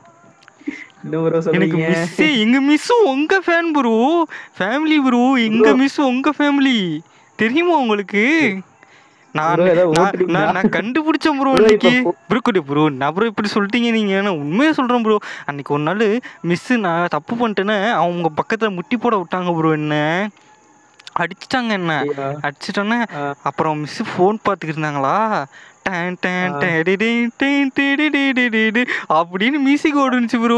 என்ன ப்ரோ
எனக்கு
சொல்றீங்க?
மிஸ்ஸே எங்க மிஸ் உங்க ஃபேன் ப்ரோ. ஃபேமிலி ப்ரோ, எங்க
Bro.
மிஸ் உங்க ஃபேமிலி. தெரியுமா உங்களுக்கு? நான்
Bro, ஏதாவது
நான்
ஓட்டுறீங்களா?
நான் நான் கண்டுபிடிச்சேன் ப்ரோ
Bro,
இன்னைக்கு.
இப்ப போ-
ப்ரோ குடி ப்ரோ, நான் ப்ரோ இப்படி சொல்லிட்டீங்க நீங்க. நான் உண்மையாக சொல்கிறேன் ப்ரோ. அன்னைக்கு ஒரு நாள் மிஸ்ஸு நான் தப்பு பண்ணிட்டேன்னு அவங்க பக்கத்தில் முட்டி போட விட்டாங்க ப்ரோ. என்ன அடிச்சிட்டாங்க என்ன.
அப்படியா?
அடிச்சிட்டோன்னே
ஆ,
அப்புறம் மிஸ்ஸு ஃபோன் பார்த்துக்கிட்டு இருந்தாங்களா. டேன் டேன்
ஆ.
டேடிடின் டேன் டேடிடிடிடிடி அப்படின்னு மியூசிக் ஓடுனுச்சு ப்ரோ.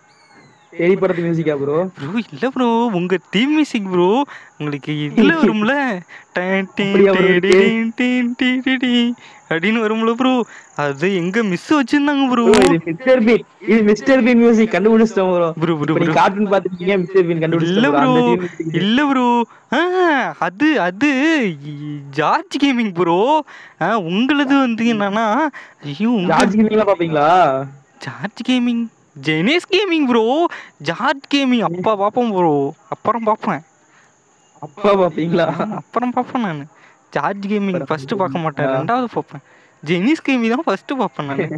தேடி படத்து மியூசிக்கா ப்ரோ?
ப்ரோ இல்லை ப்ரோ, உங்கள் தீம் மியூசிக் ப்ரோ. உங்களுக்கு இதில் வரும்ல டேன் டேன்
அப்படியா bro இருக்கு?
டேடிடின் டேன் டேடிடி அப்படின்னு வரும்ல ப்ரோ. அது எங்க மிஸ் வச்சிருந்தாங்க ப்ரோ.
Bro, இது மிஸ்டர் பீன். இது மிஸ்டர் பீன் மியூசிக் கண்டுபிடிச்சிட்டோம் ப்ரோ.
ப்ரோ ப்ரோ
இப்ப நீங்க
ப்ரோ
கார்ட்டூன் பாத்துட்டீங்க, மிஸ்டர் பீன்
இல்ல
கண்டுபிடிச்சிட்டோம் ப்ரோ.
ப்ரோ,
அந்த தீம் மியூசிக் இது.
இல்ல ப்ரோ. ஆ அது அது இ- ஜார்ஜ் கேமிங் ப்ரோ. ஆ உங்களது வந்து என்னன்னா, ஐயோ உங்க
ஜார்ஜ் கேமிங்லாம் பாப்பீங்களா?
George gaming Jenesh gaming bro. George gaming அப்பா பார்ப்பேன் ப்ரோ. அப்புறம் பார்ப்பேன்.
அப்பா பாப்பீங்களா?
ஆமா, அப்புறம் பார்ப்பேன் நான். ஜார்ஜ் கேமிங்
அப்புறம்
ஃபர்ஸ்ட் பார்க்க மாட்டேன்,
ஆ,
ரெண்டாவது பார்ப்பேன். ஜெனீஸ் கேமிங் தான் ஃபர்ஸ்ட் பார்ப்பேன் நான்.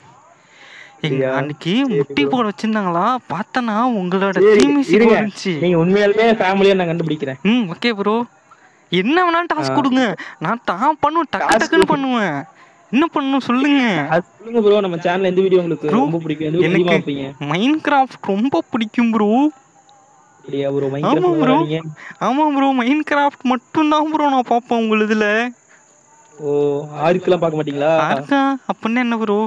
எங்க
அப்படியா?
அன்னைக்கு
சரி
முட்டி
bro.
போட வச்சிருந்தாங்களா, பார்த்தனா உங்களோட
சரி,
தீம் மியூசிக்
இருங்க.
வந்துச்சு.
நீங்க உண்மையாலுமே ஃபேமிலியா நான் கண்டுபிடிக்கிறேன்.
ம் ஓகே ப்ரோ. என்ன வேணாலும்
ஆ,
டாஸ்க் கொடுங்க, நான் தான் பண்ணுவேன். டக்கு
task
டக்குன்னு பண்ணுவேன். என்ன பண்ணணும் சொல்லுங்க
அது சொல்லுங்க ப்ரோ. நம்ம சேனல்ல எந்த வீடியோ உங்களுக்கு
ப்ரோ.
ரொம்ப பிடிக்கும்? எந்த வீடியோ
எனக்கு
அதிகமா வைப்பீங்க?
மைண்ட் கிராஃப்ட் ரொம்ப பிடிக்கும் ப்ரோ.
அப்படியா ப்ரோ?
ஆமா
மைன்கிராஃப்ட்
ப்ரோ,
நீங்க?
ஆமா ப்ரோ. மைண்ட் கிராஃப்ட் மட்டும்தான் ப்ரோ நான் பார்ப்பேன் உங்களுதுல.
ஓ, ஆர்க்குலாம் பார்க்க மாட்டீங்களா?
ஆர்க்கா அப்படின்னா என்ன ப்ரோ?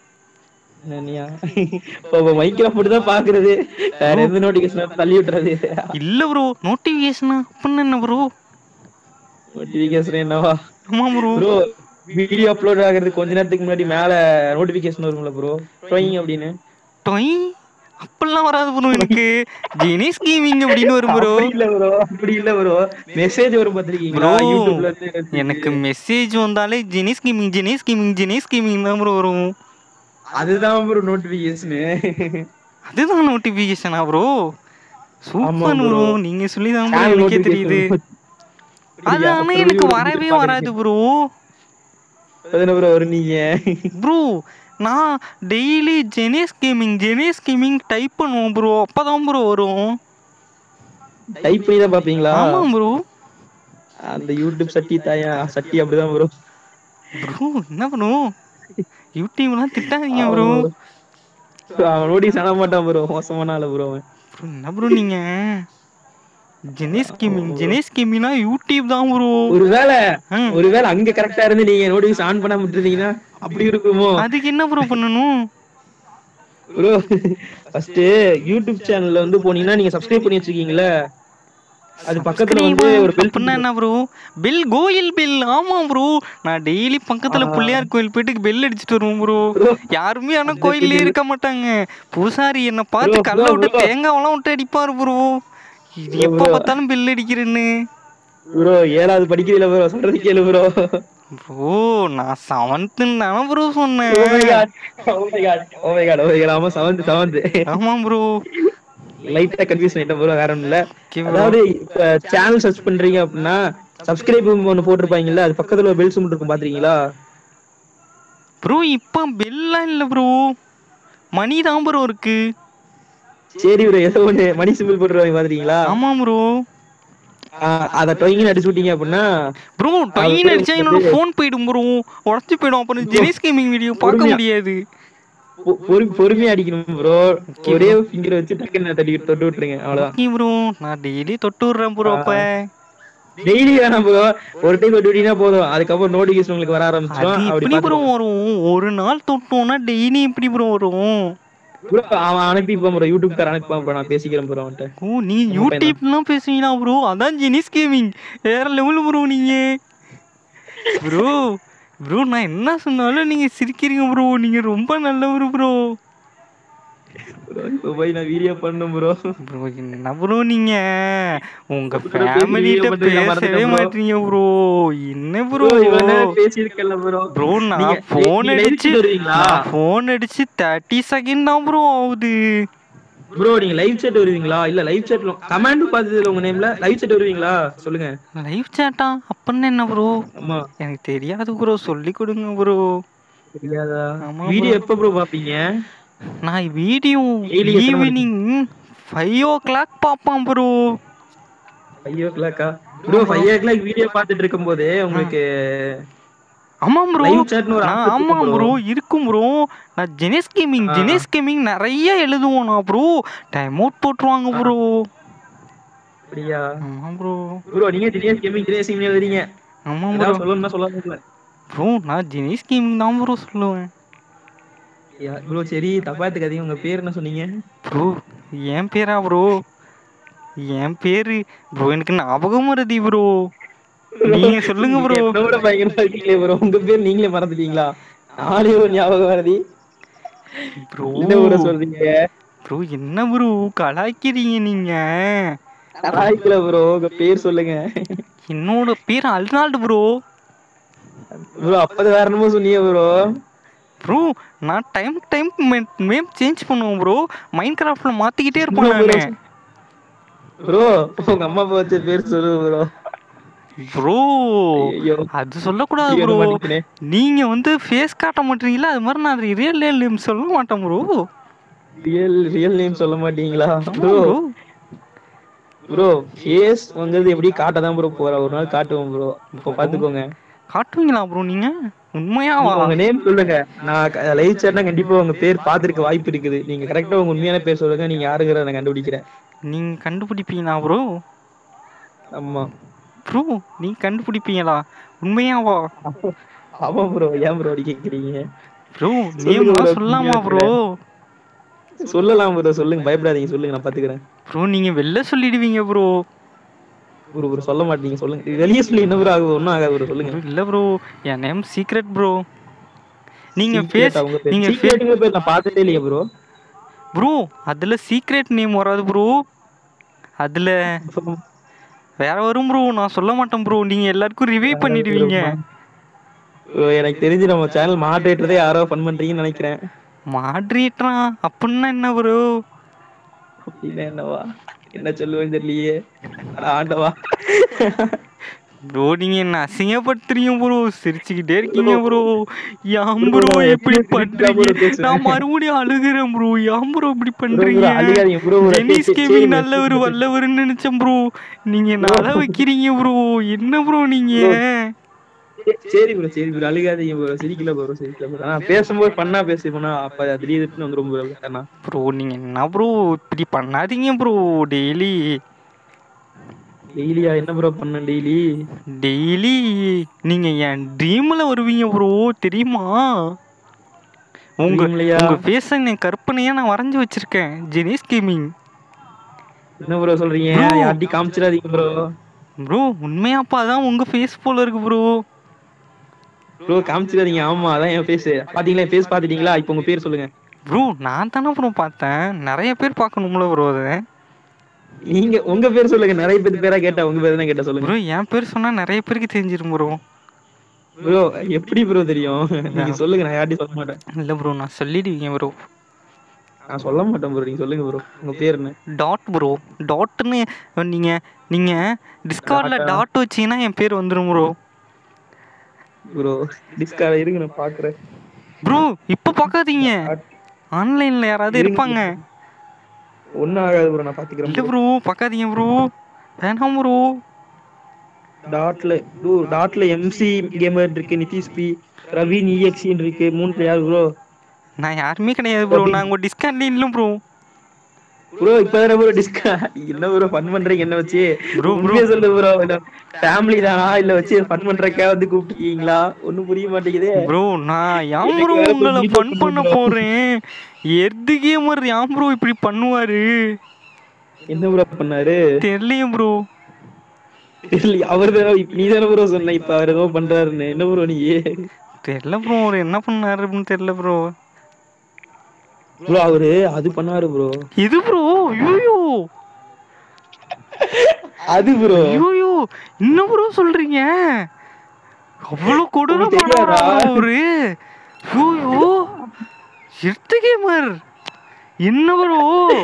என்னையா? ஓ, மைன்கிராஃப்ட் மட்டும் தான் பாக்குறது. வேற
ப்ரோ
எந்த நோட்டிபிகேஷன் தள்ளி விட்டுறது.
இல்ல ப்ரோ, நோட்டிஃபிகேஷனா அப்படின்னா என்ன ப்ரோ?
நோட்டிபிகேஷன் என்னவா
ஆமா ப்ரோ.
ப்ரோ? வீடியோ அப்லோட் ஆகுறதுக்கு கொஞ்ச நேரத்துக்கு முன்னாடி மேல நோட்டிபிகேஷன் வரும்ல ப்ரோ, ட்ரோயிங் அப்படின்னு.
டொய் அப்படிலாம் வராது ப்ரோ. எனக்கு ஜெனீஸ் கேமிங் அப்படின்னு வரும் ப்ரோ.
அப்படி இல்ல ப்ரோ, அப்படி இல்ல ப்ரோ. மெசேஜ் வரும் பாத்திருக்கீங்களா
ப்ரோ
யூடியூப்ல இருந்து
எனக்கு
message?
மெசேஜ் வந்தாலே Jenish gaming Jenish gaming Jenish gaming தான் ப்ரோ வரும்.
அதுதான் ப்ரோ நோட்டிபிகேஷன்.
அதுதான் நோட்டிஃபிகேஷனா ப்ரோ?
ஆமா
சூப்பர்
ப்ரோ.
ப்ரோ, நீங்க சொல்லி தான் ப்ரோ
சேனல்
எனக்கே தெரியுது.
நோட்டிபிகேஷன்.
அது ஆனா எனக்கு வரவே வராது ப்ரோ.
என்ன ப்ரோ வரும் நீங்க?
ப்ரோ நான் daily Jenesh gaming Jenesh gaming type பண்ணுவோம் ப்ரோ, அப்பதான் ப்ரோ வரும்.
டைப் பண்ணி தான் பாப்பீங்களா?
ஆமா ப்ரோ.
அந்த யூடியூப் சட்டி தாயா சட்டி அப்படிதான் ப்ரோ.
ப்ரோ என்ன ப்ரோ, யூடியூப்லாம் திட்டாதீங்க ப்ரோ.
அவன் நோட்டீஸ் ஆன மாட்டான் ப்ரோ, மோசமான ஆளு ப்ரோ அவன்.
ப்ரோ என்ன ப்ரோ நீங்க ஜெனேஷ் கேமிங் ஜெனேஷ் கேமிங்னா யூடியூப் தான் ப்ரோ.
ஒருவேளை
ம்.
ஒருவேளை அங்க கரெக்டா இருந்து நீங்க நோட்டீஸ் ஆன் பண்ணாம விட்டுருந்தீங்கன்னா அப்படி இருக்குமோ
அதுக்கு என்ன ப்ரோ பண்ணணும்?
ப்ரோ? ஃபர்ஸ்ட் யூடியூப் சேனல்ல வந்து போனீங்கன்னா நீங்க சப்ஸ்கிரைப் பண்ணி வச்சிருக்கீங்கல்ல, அது பக்கத்துல வந்து ஒரு பெல்
அப்படின்னா என்ன ப்ரோ? பெல் கோயில் பெல். ஆமா ப்ரோ, நான் டெய்லி பக்கத்துல பிள்ளையார் கோயில் போயிட்டு பெல் அடிச்சுட்டு வருவோம் ப்ரோ. யாருமே ஆனா கோயிலே இருக்க மாட்டாங்க. பூசாரி என்ன பார்த்து
Bro,
கல்ல
bro,
விட்டு
bro.
தேங்காவெல்லாம் விட்டு அடிப்பாரு ப்ரோ. இது
Bro,
எப்ப
bro.
பார்த்தாலும் பெல் அடிக்கிறேன்னு.
ப்ரோ ஏழாவது படிக்கிறீல ப்ரோ, சொல்றது கேளு ப்ரோ.
ப்ரோ நான் செவன்த்துன்னு தானே ப்ரோ சொன்னேன்.
Oh my god oh my god oh my god oh my god ஆமா செவன்த் செவன்த்.
ஆமா ப்ரோ.
லைட்டா கன்ஃபியூஸ் ஆயிட்டேன் ப்ரோ, வேற ஒண்ணும் இல்ல.
Okay bro.
அதாவது இப்ப சேனல் சர்ச் பண்றீங்க அப்படின்னா சப்ஸ்கிரைப் ஒன்னு போட்டிருப்பாங்கல்ல, அது பக்கத்துல ஒரு பெல் சிம்பிள் இருக்கும் பாத்துறீங்களா?
ப்ரோ இப்போ பெல்லாம் இல்லை ப்ரோ, மணி தான் ப்ரோ இருக்கு.
சரி ப்ரோ, ஏதோ ஒண்ணு மணி சிம்பிள் போட்டுருவாங்க பாத்துறீங்களா?
ஆமா ப்ரோ.
அத டொயின்னு அடிச்சு விட்டீங்க அப்படின்னா
ப்ரோ டொயின் அடிச்சா என்னோட ஃபோன் போயிடும் ப்ரோ, உடச்சு போயிடும். அப்புறம் ஜெனிஸ் கேமிங் வீடியோ பார்க்க முடியாது.
பொறுமையா அடிக்கணும் ப்ரோ, ஒரே ஃபிங்கர் வச்சு டக்குன்னு தட்டி தொட்டு விட்டுருங்க, அவ்வளவுதான்.
ஓகே ப்ரோ, நான் டெய்லி தொட்டு விடுறேன் ப்ரோ. அப்ப
டெய்லி வேணாம் ப்ரோ, ஒரு டைம் தொட்டு விட்டீங்கன்னா போதும், அதுக்கப்புறம் நோட்டிஃபிகேஷன் உங்களுக்கு வர ஆரம்பிச்சிடும்.
அது எப்படி ப்ரோ வரும்? ஒரு நாள் தொட்டோம்னா டெய்லி எப்படி ப்ரோ வரும்?
ப்ரோ அவன் அனுப்பிப்பான் ப்ரோ, யூடியூப் கார அனுப்பிப்பான் ப்ரோ, நான் பேசிக்கிறேன் ப்ரோ அவன்கிட்ட.
ஓ நீங்க யூடியூப்லாம் பேசுவீங்களா ப்ரோ? அதான் ஜெனிஸ் கேமிங் வேற லெவல் ப்ரோ நீங்க. ப்ரோ ப்ரோ நான் என்ன சொன்னாலும் நீங்க சிரிக்கிறீங்க ப்ரோ, நீங்க ரொம்ப நல்லவர் ப்ரோ.
இப்போ போய் நான் வீடியோ பண்ணணும் ப்ரோ.
ப்ரோ என்ன ப்ரோ நீங்க உங்க ஃபேமிலிட்ட பேசவே மாட்டீங்க ப்ரோ, என்ன ப்ரோ?
பேசியிருக்கல ப்ரோ.
ப்ரோ நான் ஃபோன் அடிச்சு நான் ஃபோன் அடிச்சு தேர்ட்டி செகண்ட் தான் ப்ரோ ஆகுது.
ப்ரோ நீங்க லைவ் chat வருவீங்களா? இல்ல லைவ் chatல கமெண்ட் பார்த்ததுல உங்க நேம்ல லைவ் chat வருவீங்களா சொல்லுங்க.
லைவ் chatஆ? அப்பன்னா என்ன ப்ரோ?
ஆமா
எனக்கு தெரியாது ப்ரோ, சொல்லி கொடுங்க ப்ரோ.
தெரியாதா? வீடியோ எப்ப ப்ரோ பாப்பீங்க?
நான் video evening five o'clock பார்ப்பேன் bro.
Five o'clock bro? Five o'clock video பார்த்துட்டு இருக்கும்போது உங்களுக்கு
ஆமா ப்ரோ,
லைவ் chatனு ஒரு ஆப்ஷன்
ஆமா ப்ரோ இருக்கும் ப்ரோ. நான் ஜெனிஸ் கேமிங் ஜெனிஸ் கேமிங் நிறைய எழுதுவோம் நான் ப்ரோ, டைம் அவுட் போட்டுருவாங்க ப்ரோ.
அப்படியா?
ஆமா ப்ரோ.
ப்ரோ நீங்க ஜெனிஸ் கேமிங் ஜெனிஸ் கேமிங் எழுதுறீங்க.
ஆமா ப்ரோ.
சொல்லணும்னா சொல்லாம
ப்ரோ நான் ஜெனிஸ் கேமிங் தான் ப்ரோ சொல்லுவேன்.
ப்ரோ சரி தப்பா எடுத்துக்காதீங்க, உங்க பேர் என்ன சொன்னீங்க?
ப்ரோ என் பேரா ப்ரோ? என் பேரு ப்ரோ எனக்கு ஞாபகம் வருது ப்ரோ, நீங்க சொல்லுங்க ப்ரோ.
என்னோட பயங்கரமா இருக்கீங்களே ப்ரோ, உங்க பேர் நீங்களே மறந்துட்டீங்களா? நானே ஒரு ஞாபகம் வருது
ப்ரோ.
என்ன ப்ரோ சொல்றீங்க?
ப்ரோ என்ன ப்ரோ கலாய்க்கிறீங்க நீங்க?
கலாய்க்கல ப்ரோ, உங்க பேர் சொல்லுங்க.
என்னோட பேர் அல்நால்டு ப்ரோ.
ப்ரோ அப்பது வேற என்னமோ சொன்னீங்க ப்ரோ.
ப்ரோ நான் டைம் டைம் மேம் சேஞ்ச் பண்ணுவோம் ப்ரோ, மைண்ட் கிராஃப்ட்ல மாத்திக்கிட்டே இருப்பேன் நானு.
ப்ரோ உங்க அம்மா அப்பா வச்ச பேர் சொல்லு ப்ரோ.
ப்ரோ அது சொல்லக்கூடாது ப்ரோ, நீங்க வந்து ஃபேஸ் காட்ட மாட்டீங்களா, அது மாதிரி நான் ரியல் நேம் சொல்ல மாட்டேன் ப்ரோ.
ரியல் ரியல் நேம் சொல்ல மாட்டீங்களா ப்ரோ? ப்ரோ ஃபேஸ் வந்து எப்படி காட்ட தான் ப்ரோ போற, ஒரு நாள் காட்டுவோம் ப்ரோ, இப்போ பாத்துக்கோங்க.
காட்டுவீங்களா ப்ரோ நீங்க? உண்மையா?
உங்க நேம் சொல்லுங்க, நான் லைவ் chatனா கண்டிப்பா உங்க பேர் பாத்துருக்க வாய்ப்பு இருக்குது. நீங்க கரெக்டா உங்க உண்மையான பேர் சொல்லுங்க, நீங்க யாருங்கறத நான் கண்டுபிடிக்கிறேன்.
நீங்க கண்டுபிடிப்பீங்களா ப்ரோ?
ஆமா
ப்ரோ நீங்க கண்டுபிடிப்பீங்களா உண்மையாவா?
ஆமா ப்ரோ. ஏன் ப்ரோ அப்படி கேக்குறீங்க?
ப்ரோ நேம்லாம் சொல்லலாமா ப்ரோ?
சொல்லலாம் ப்ரோ, சொல்லுங்க, பயப்படாதீங்க, சொல்லுங்க, நான் பாத்துக்கிறேன்.
ப்ரோ நீங்க வெளில சொல்லிடுவீங்க ப்ரோ.
ப்ரோ ப்ரோ சொல்ல மாட்டீங்க, சொல்லுங்க. வெளியே சொல்லி என்ன ப்ரோ ஆகுது? ஒன்றும் ஆகாது ப்ரோ, சொல்லுங்க.
இல்ல ப்ரோ என் நேம் சீக்ரெட் ப்ரோ. நீங்க ஃபேஸ் நீங்க
சீக்ரெட்ங்க பேர் நான் பார்த்ததே இல்லையே ப்ரோ.
ப்ரோ அதுல சீக்ரெட் நேம் வராது ப்ரோ, அதுல வேற வரும் ப்ரோ, நான் சொல்ல மாட்டேன் ப்ரோ, நீங்க எல்லாருக்கும் ரிவ்யூ பண்ணிடுவீங்க.
எனக்கு தெரிஞ்சு நம்ம சேனல் மாடரேட்டரே யாரோ ஃபன் பண்றீங்கன்னு நினைக்கிறேன்.
மாடரேட்டரா? அப்படின்னா என்ன ப்ரோ?
அப்படின்னா என்னவா, என்ன சொல்லுவேன்னு தெரியலையே, ஆண்டவா.
ப்ரோ நீங்க என்ன அசிங்கப்படுத்துறீங்க ப்ரோ, சிரிச்சுக்கிட்டே இருக்கீங்க ப்ரோ. யாம் ப்ரோ இப்படி பண்றீங்க? நான் மறுபடியும் அழுகிறேன் ப்ரோ, யாம் ப்ரோ இப்படி பண்றீங்க? ஜெனிஸ் கேமிங் நல்லவர் வல்லவர்னு நினைச்சேன் ப்ரோ, நீங்க என்ன அழ வைக்கிறீங்க ப்ரோ, என்ன ப்ரோ நீங்க?
சரி ப்ரோ சரி ப்ரோ, அழுகாதீங்க ப்ரோ, சிரிக்கல ப்ரோ சிரிக்கல ப்ரோ, நான் பேசும்போது பண்ணா பேசுவேனா, அப்ப திடீர்னு வந்துரும் ப்ரோ.
ப்ரோ நீங்க என்ன ப்ரோ இப்படி பண்ணாதீங்க ப்ரோ. டெய்லி
டெய்லியா? என்ன ப்ரோ பண்ண டெய்லி?
டெய்லி நீங்க என் ட்ரீம்ல வருவீங்க ப்ரோ, தெரியுமா? உங்க உங்க ஃபேஸ நான் கற்பனையா நான் வரைஞ்சு வச்சிருக்கேன், ஜெனிஸ் கேமிங்.
என்ன ப்ரோ சொல்றீங்க? யார்ட்டி காமிச்சிராதீங்க ப்ரோ.
ப்ரோ உண்மையாப்பா அதான் உங்க ஃபேஸ் போல இருக்கு ப்ரோ.
ப்ரோ காமிச்சிராதீங்க. ஆமா அதான் என் ஃபேஸ். பாத்தீங்களா ஃபேஸ் பாத்துட்டீங்களா? இப்போ உங்க பேர் சொல்லுங்க.
ப்ரோ நான் தானே ப்ரோ பார்த்தேன், நிறைய பேர் பார்க்கணும்ல ப்ரோ. அது
நீங்க உங்க பேர் சொல்லுங்க. நிறைய பேர் பேரா கேட்டா உங்க பேர் தான் கேட்டா சொல்லுங்க.
ப்ரோ என் பேர் சொன்னா நிறைய பேருக்கு தெரிஞ்சிரும் ப்ரோ.
ப்ரோ எப்படி ப்ரோ தெரியும்? நீங்க சொல்லுங்க, நான் யார்ட்டையும் சொல்ல மாட்டேன்.
இல்லை ப்ரோ நான் சொல்லிடுவீங்க ப்ரோ.
நான் சொல்ல மாட்டேன் ப்ரோ, நீங்க சொல்லுங்க ப்ரோ. உங்க பேர் என்ன?
Dot bro. டாட்னு நீங்கள் நீங்கள் டிஸ்கார்டில் டாட் வச்சீங்கன்னா என் பேர் வந்துடும் ப்ரோ.
ப்ரோ டிஸ்கார்ட் இருங்க நான் பாக்குறேன்.
ப்ரோ இப்போ பார்க்காதீங்க, ஆன்லைனில் யாராவது இருப்பாங்க.
ஒன்னும் ஆகாது ப்ரோ, நான் பாத்துக்கிறேன்.
இல்லை ப்ரோ பார்க்காதீங்க ப்ரோ, வேணாம் ப்ரோ.
டாட்ல ப்ரோ, டாட்ல எம்சி கேமர் இருக்கு, நிதிஷ் பி, பிரவீன் இஎக்ஸின்னு இருக்கு. மூணு யார் ப்ரோ?
நான் யாருமே கிடையாது ப்ரோ, நான் உங்கள் டிஸ்கார்ட்ல இல்லை ப்ரோ.
ப்ரோ இப்ப வேற ப்ரோ டிஸ்கா என்ன ப்ரோ ஃபன் பண்றீங்க என்ன வச்சு?
ப்ரோ
உண்மையா சொல்லு ப்ரோ, ஃபேமிலி தானா இல்ல வச்சு ஃபன் பண்றக்கா வந்து கூப்பிட்டீங்களா? ஒண்ணும் புரிய மாட்டேங்குதே
ப்ரோ. நான் யாம் ப்ரோ உங்களை ஃபன் பண்ண போறேன். எர்து கேமர் யாம் ப்ரோ இப்படி பண்ணுவாரு?
என்ன ப்ரோ பண்ணாரு
தெரியலையே ப்ரோ.
தெரியல, அவர் தான் நீ தானே ப்ரோ சொன்ன இப்ப அவர் ஏதோ பண்றாருன்னு. என்ன ப்ரோ நீ?
தெரியல ப்ரோ, அவர் என்ன பண்ணாருன்னு தெரியல ப்ரோ.
ப்ரோ அவரு அது பண்ணாரு ப்ரோ.
இது ப்ரோ ஐயோ
அது ப்ரோ
ஐயோ என்ன ப்ரோ சொல்றீங்க? அவ்வளவு கொடூரம்
உங்களுக்கு தெரியாதா?
பண்ணாரா அவரு? ஐயோ எர்து கேமர் என்ன ப்ரோ?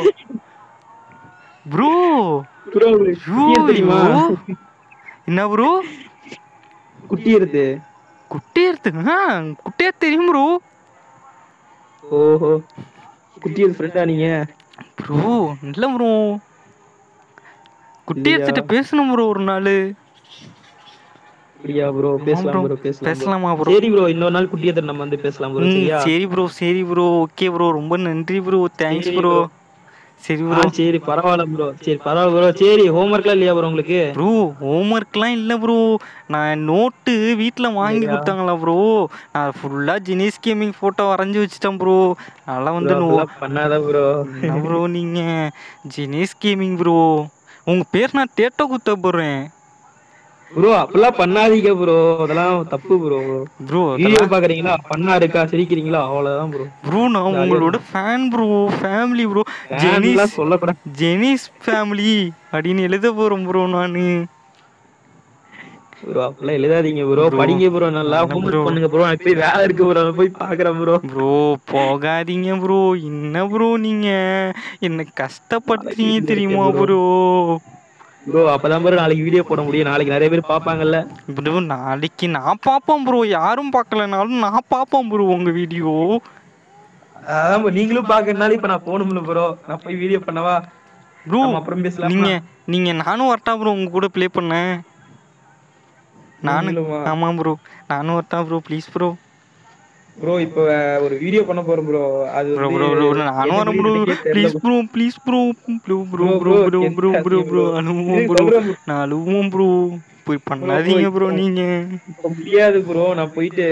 ப்ரோ
ப்ரோ குட்டி தெரியுமா?
என்ன ப்ரோ?
குட்டி எடுத்து
குட்டி எடுத்துங்க, குட்டியா தெரியும் ப்ரோ.
ஓஹோ, குட்டி எடுத்து ஃப்ரெண்டா நீங்க?
ப்ரோ இல்ல ப்ரோ, குட்டி எடுத்துட்டு பேசணும் ப்ரோ ஒரு நாள்.
அப்படியா ப்ரோ? பேசலாம் ப்ரோ, பேசலாம்
பேசலாமா ப்ரோ?
சரி ப்ரோ, இன்னொரு நாள் குட்டி எடுத்து நம்ம வந்து பேசலாம் ப்ரோ. சரியா?
சரி ப்ரோ, சரி ப்ரோ, ஓகே ப்ரோ, ரொம்ப நன்றி ப்ரோ, தேங்க்ஸ் ப்ரோ. சரி ப்ரோ.
சரி பரவாயில்ல ப்ரோ, சரி பரவாயில்ல ப்ரோ. சரி ஹோம்ஒர்க்லாம் இல்லையா ப்ரோ உங்களுக்கு?
ப்ரோ ஹோம்ஒர்க்லாம் இல்லை ப்ரோ, நான் நோட்டு வீட்டில் வாங்கி கொடுத்தாங்களா ப்ரோ, நான் ஃபுல்லாக ஜெனிஸ் கேமிங் ஃபோட்டோ வரைஞ்சி வச்சுட்டேன் ப்ரோ. அதெல்லாம் வந்து நோ
பண்ணாத ப்ரோ.
என்ன ப்ரோ நீங்கள் ஜெனிஸ் கேமிங் ப்ரோ, உங்கள் பேர் நான் டேட்டோ குத்த போடுறேன்
ப்ரோ. அப்பெல்லாம் பண்ணாதீங்க ப்ரோ, அதெல்லாம் தப்பு ப்ரோ.
ப்ரோ
வீடியோ பாக்குறீங்களா, பண்ணா இருக்கா, சிரிக்கிறீங்களா, அவ்வளவுதான் ப்ரோ.
ப்ரோ நான் உங்களோட fan bro, family bro, Jenish
சொல்லக்கூடாது.
ஜெனிஸ் ஃபேமிலி அப்படின்னு எழுத போகிறேன் ப்ரோ நான்.
ப்ரோ அப்பெல்லாம் எழுதாதீங்க ப்ரோ, படிங்க ப்ரோ, நல்லா ஹோம்ஒர்க் பண்ணுங்க ப்ரோ. எனக்கு போய் வேலை இருக்கு ப்ரோ, போய் பாக்குறேன் ப்ரோ.
ப்ரோ போகாதீங்க ப்ரோ, என்ன ப்ரோ நீங்க என்ன கஷ்டப்படுறீங்க தெரியுமா ப்ரோ?
ப்ரோ அப்பதான் ப்ரோ நாளைக்கு வீடியோ போட முடியும், நாளைக்கு நிறைய பேர் பாப்பாங்கல்ல
ப்ரோ. நாளைக்கு நான் பார்ப்பேன் ப்ரோ, யாரும் பார்க்கலனாலும் நான் பார்ப்பேன் ப்ரோ உங்க வீடியோ.
அதான் நீங்களும் பாக்குறதுனால இப்ப நான் போகணும்ல ப்ரோ, நான் போய் வீடியோ பண்ணவா
ப்ரோ?
அப்புறம் பேசலாம்.
நீங்க நீங்க நானும் வரட்டா ப்ரோ உங்க கூட ப்ளே பண்ண? நானும் ஆமா ப்ரோ, நானும் வரட்டா ப்ரோ ப்ளீஸ் ப்ரோ?
ப்ரோ இப்போ ஒரு வீடியோ பண்ண போறோம் ப்ரோ. அது
ப்ரோ ப்ரோ ப்ரோ நானும் வரேன் bro, please bro please bro bro bro bro bro bro bro bro அழுவோம் ப்ரோ, நான் அழுவோம் ப்ரோ. போய் பண்ணாதீங்க ப்ரோ நீங்க.
முடியாது ப்ரோ, நான் போயிட்டு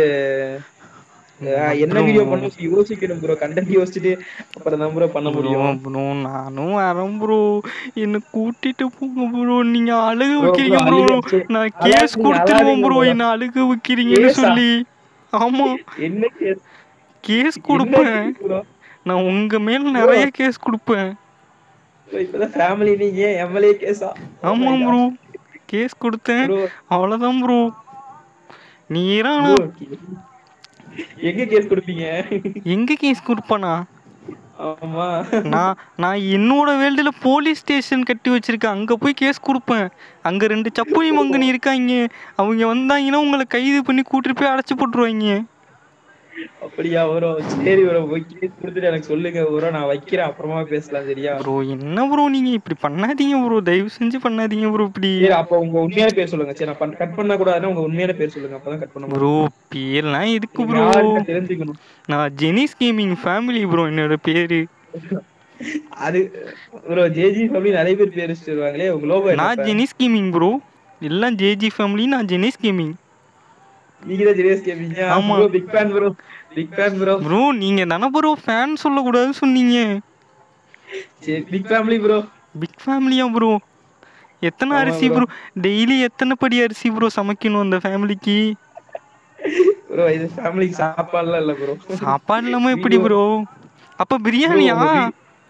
என்ன வீடியோ பண்ண யோசிக்கணும் ப்ரோ, கண்டென்ட் யோசிச்சுட்டு அப்புறம் தான் ப்ரோ பண்ண முடியும்.
ப்ரோ நானும் வரேன் ப்ரோ, என்ன கூட்டிட்டு போங்க ப்ரோ. நீங்க அழுக வைக்கிறீங்க ப்ரோ, நான் கேஸ் கொடுத்துருவோம் ப்ரோ என்ன அழுக வைக்கிறீங்கன்னு சொல்லி. ஆமா
என்ன கேஸ்?
கேஸ் கொடுப்பேன் நான், உங்க மேல நிறைய கேஸ் கொடுப்பேன்.
இப்பதான் ஃபேமிலி நீங்க எம்எல்ஏ கேஸா?
ஆமா ப்ரோ, கேஸ் கொடுத்தேன் அவ்வளவுதான் ப்ரோ. நீரா
எங்க கேஸ் கொடுப்பீங்க?
எங்க கேஸ் கொடுப்பனா?
ஆமா
நான் நான் என்னோட வேல்டுல போலீஸ் ஸ்டேஷன் கட்டி வச்சிருக்கேன், அங்க போய் கேஸ் கொடுப்பேன். அங்க ரெண்டு சப்புனி மங்கனி இருக்காங்க, அவங்க வந்தாங்கன்னா உங்களை கைது பண்ணி கூட்டிட்டு போய் அடைச்சு போட்டுருவாங்க.
அப்படியா ப்ரோ? சரி ப்ரோ, போய் கேஸ் கொடுத்துட்டு எனக்கு சொல்லுங்க ப்ரோ, நான் வைக்கிறேன், அப்புறமா பேசலாம் சரியா?
ப்ரோ என்ன ப்ரோ நீங்க இப்படி பண்ணாதீங்க ப்ரோ, தயவு செஞ்சு பண்ணாதீங்க ப்ரோ இப்படி.
அப்ப உங்க உண்மையான பேர் சொல்லுங்க. சரி நான் கட் பண்ண கூடாதுன்னா உங்க உண்மையான பேர் சொல்லுங்க, அப்பதான் கட் பண்ண
ப்ரோ. பேர்லாம் எதுக்கு ப்ரோ,
தெரிஞ்சுக்கணும்.
நான் ஜெனிஸ் கேமிங் ஃபேமிலி ப்ரோ என்னோட பேரு.
அது ப்ரோ ஜேஜி ஃபேமிலி நிறைய பேர் பேர் வச்சிருவாங்களே, உங்க லோகோ என்ன?
நான் ஜெனிஸ் கேமிங் ப்ரோ, எல்லாம் ஜேஜி ஃபேமிலி, நான் ஜெனிஸ் கேமிங்.
நீங்க தான் ஜெனிஸ் கேமிங்? ஆமா bro, big fan bro, big fan bro.
Bro நீங்க தானே ப்ரோ ஃபேன் சொல்ல கூடாதுன்னு சொன்னீங்க.
சரி பிக் ஃபேமிலி ப்ரோ.
பிக் ஃபேமிலியா ப்ரோ? எத்தனை அரிசி ப்ரோ டெய்லி, எத்தனை படி அரிசி ப்ரோ சமைக்கணும் அந்த ஃபேமிலிக்கு?
ப்ரோ இது ஃபேமிலிக்கு சாப்பாடுலாம் இல்ல ப்ரோ.
சாப்பாடு இல்லாம எப்படி ப்ரோ? அப்ப பிரியாணியா?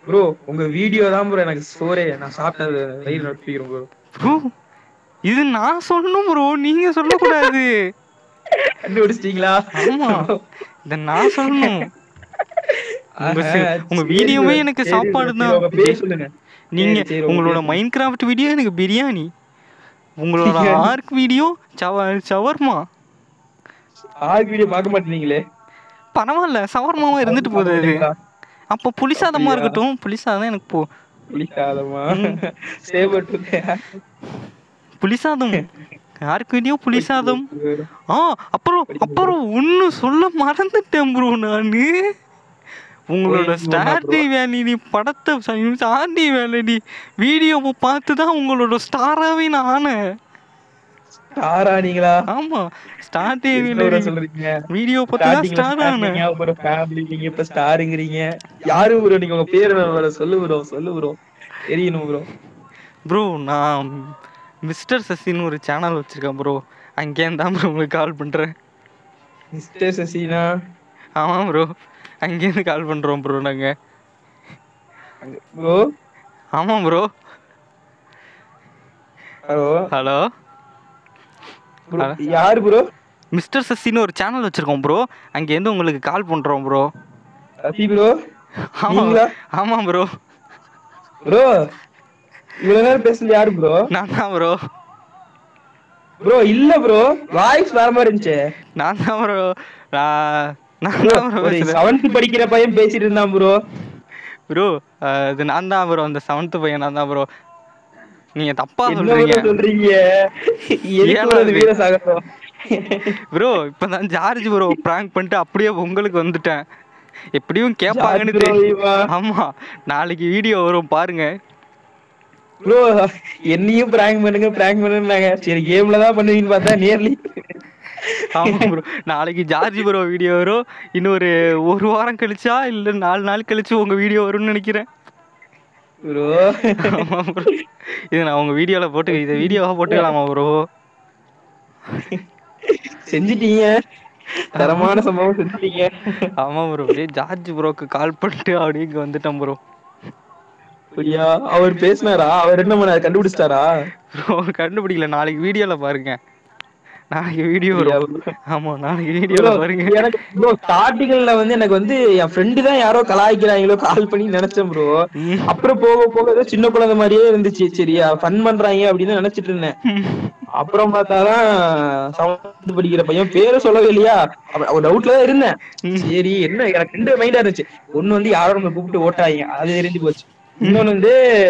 ப்ரோ உங்க வீடியோ தான் ப்ரோ எனக்கு சோரே. நான் சாப்பிட்டது வயிறு நப்பிக்கிறோம் ப்ரோ.
ப்ரோ இது நான் சொல்லணும் ப்ரோ, நீங்க சொல்லக்கூடாது.
கண்டுபிடிச்சிட்டீங்களா?
ஆமா இத நான் சொல்லணும். உங்க
ஆஹா,
சி- உங்க
சரி
வீடியோவே
bro,
எனக்கு
சரி
சாப்பாடு
bro.
தான்.
உங்க பேர் சொல்லுங்க.
நீங்க
சரி, சரி, உங்க
உங்களோட
பேர் சொல்லுங்க.
மைண்ட் கிராஃப்ட் வீடியோ எனக்கு பிரியாணி, உங்களோட ஆர்க் வீடியோ சவ சவர்மா.
ஆர்க் வீடியோ பார்க்க மாட்டீங்களே?
பரவாயில்ல, சவர்மாவா இருந்துட்டு
பார்க்க
போகுது அது.
மாட்டீங்களா?
அப்போ புளிசாதமா
அப்படியா?
இருக்கட்டும், புளிசாதம் எனக்கு போ.
புளிக்காதமா?
ம்.
சேவட்டு.
புளிசாதம் ஆர்க் வீடியோ புளிசாதம். ஆ அப்புறம் அப்புறம் ஒன்று சொல்ல மறந்துட்டேன் ப்ரோ நானு. உங்களோட
போய் சொன்னா
ஸ்டார்
bro.
டி வேலி படத்தை ஸ்டார் டி வேலி வீடியோவை பார்த்து தான் உங்களோட ஸ்டாராகவே நான் ஆனேன்.
ஸ்டாரா நீங்களா?
ஆமா ஸ்டார் டி
என்ன bro
வேலி
சொல்றீங்க?
வீடியோ பார்த்து தான்
ஸ்டார்டிங்ல
ஸ்டார் ஆனேன்.
ஸ்டார்டிங்க அப்புறம் ஃபேமிலி, நீங்க இப்ப ஸ்டாருங்கிறீங்க. யாரு ப்ரோ நீங்க? உங்க பேர் என்ன bro? சொல்லு ப்ரோ, சொல்லு ப்ரோ, தெரியணும் ப்ரோ.
ப்ரோ நான் மிஸ்டர் சசின்னு ஒரு சேனல் வச்சிருக்கேன் ப்ரோ, அங்கேயும் தான் ப்ரோ உங்களுக்கு கால் பண்ணுறேன்.
மிஸ்டர் சசினா?
ஆமாம் ப்ரோ, அங்கேருந்து கால் பண்ணுறோம் ப்ரோ நாங்கள்.
ப்ரோ
ஆமாம் ப்ரோ.
ஹலோ
ஹலோ
ப்ரோ, யாரு ப்ரோ?
மிஸ்டர் சசின்னு ஒரு சேனல் வச்சுருக்கோம் ப்ரோ, அங்கேருந்து உங்களுக்கு கால் பண்ணுறோம் ப்ரோ.
சசி ப்ரோ
ஆமாம்
நீங்களா?
ஆமாம் ப்ரோ.
ப்ரோ இவ்வளவு நேரம் பேசுறது யாரு ப்ரோ?
நான் தான் ப்ரோ.
ப்ரோ இல்ல ப்ரோ, வாய்ஸ் வேற மாதிரி இருந்துச்சு.
நான் தான் ப்ரோ. நான் நான்
Bro,
தான் ப்ரோ
ஒரு
பேசுகிறேன்
செவன்த் படிக்கிற பையன் பேசிட்டு இருந்தான் ப்ரோ.
ப்ரோ. இது நான் தான் ப்ரோ, அந்த செவன்த்து பையன் நான் தான் ப்ரோ. நீங்கள் தப்பாக
என்ன
சொல்கிறீங்க
ப்ரோ சொல்றீங்க? எதுக்கு bro
ஏழாவது
இந்த வீர சாகசம்?
ப்ரோ. இப்போ தான் ஜார்ஜ் ப்ரோ ப்ராங்க் பண்ணிட்டு அப்படியே உங்களுக்கு வந்துட்டேன். எப்படியும்
ஜார்ஜ்
கேட்பாங்கன்னு
bro
தெரியும்.
இவா.
ஆமாம் நாளைக்கு வீடியோ வரும் பாருங்க.
ப்ரோ என்னையும் பிராங்க் பண்ணுங்க பிராங்க் பண்ணுங்க. சரி கேம்ல தான் பண்ணுவீங்கன்னு பார்த்தா நேர்லி.
ஆமாம் ப்ரோ, நாளைக்கு ஜார்ஜ் ப்ரோ வீடியோ வரும். இன்னொரு ஒரு வாரம் கழிச்சா இல்லை நாலு நாள் கழிச்சு உங்கள் வீடியோ வரும்னு நினைக்கிறேன்.
ப்ரோ
ஆமாம் ப்ரோ, இது நான் உங்கள் வீடியோவில் போட்டு இதை வீடியோவாக போட்டுக்கலாமா ப்ரோ?
செஞ்சிட்டீங்க, தரமான சம்பவம் செஞ்சிட்டீங்க.
ஆமாம் ப்ரோ, அப்படியே ஜார்ஜ் ப்ரோக்கு கால் பண்ணிட்டு அப்படியே இங்கே வந்துட்டேன் ப்ரோ.
அப்படியா? அவர் பேசினாரா? அவர் என்ன பண்ணாரு? கண்டுபிடிச்சிட்டாரா?
ப்ரோ கண்டுபிடிக்கல, நாளைக்கு வீடியோவில் பாருங்க. நாளைக்கு வீடியோ
அப்படியா
வரும்.
bro?
ஆமாம் நாளைக்கு
bro,
வீடியோவில் பாருங்க.
எனக்கு ப்ரோ ஸ்டார்டிங்ல வந்து எனக்கு வந்து என் ஃப்ரெண்டு தான் யாரோ கலாய்க்கிறாங்களோ கால் பண்ணி நினைச்சேன் ப்ரோ.
ம்.
அப்புறம் போக போக ஏதோ சின்ன குழந்தை மாதிரியே இருந்துச்சு. சரியா ஃபன் பண்றாங்க அப்படின்னு நினைச்சிட்டு இருந்தேன். அப்புறம் பார்த்தாதான் செவன்த் படிக்கிற பையன், பேரை சொல்லவே இல்லையா? அப்ப ஒரு டவுட்ல தான் இருந்தேன். சரி என்ன, எனக்கு ரெண்டு மைண்டா இருந்துச்சு. ஒண்ணு வந்து யாரோ நம்ம கூப்பிட்டு ஓட்டாங்க, அது தெரிஞ்சு போச்சு. இன்னொன்னு வந்து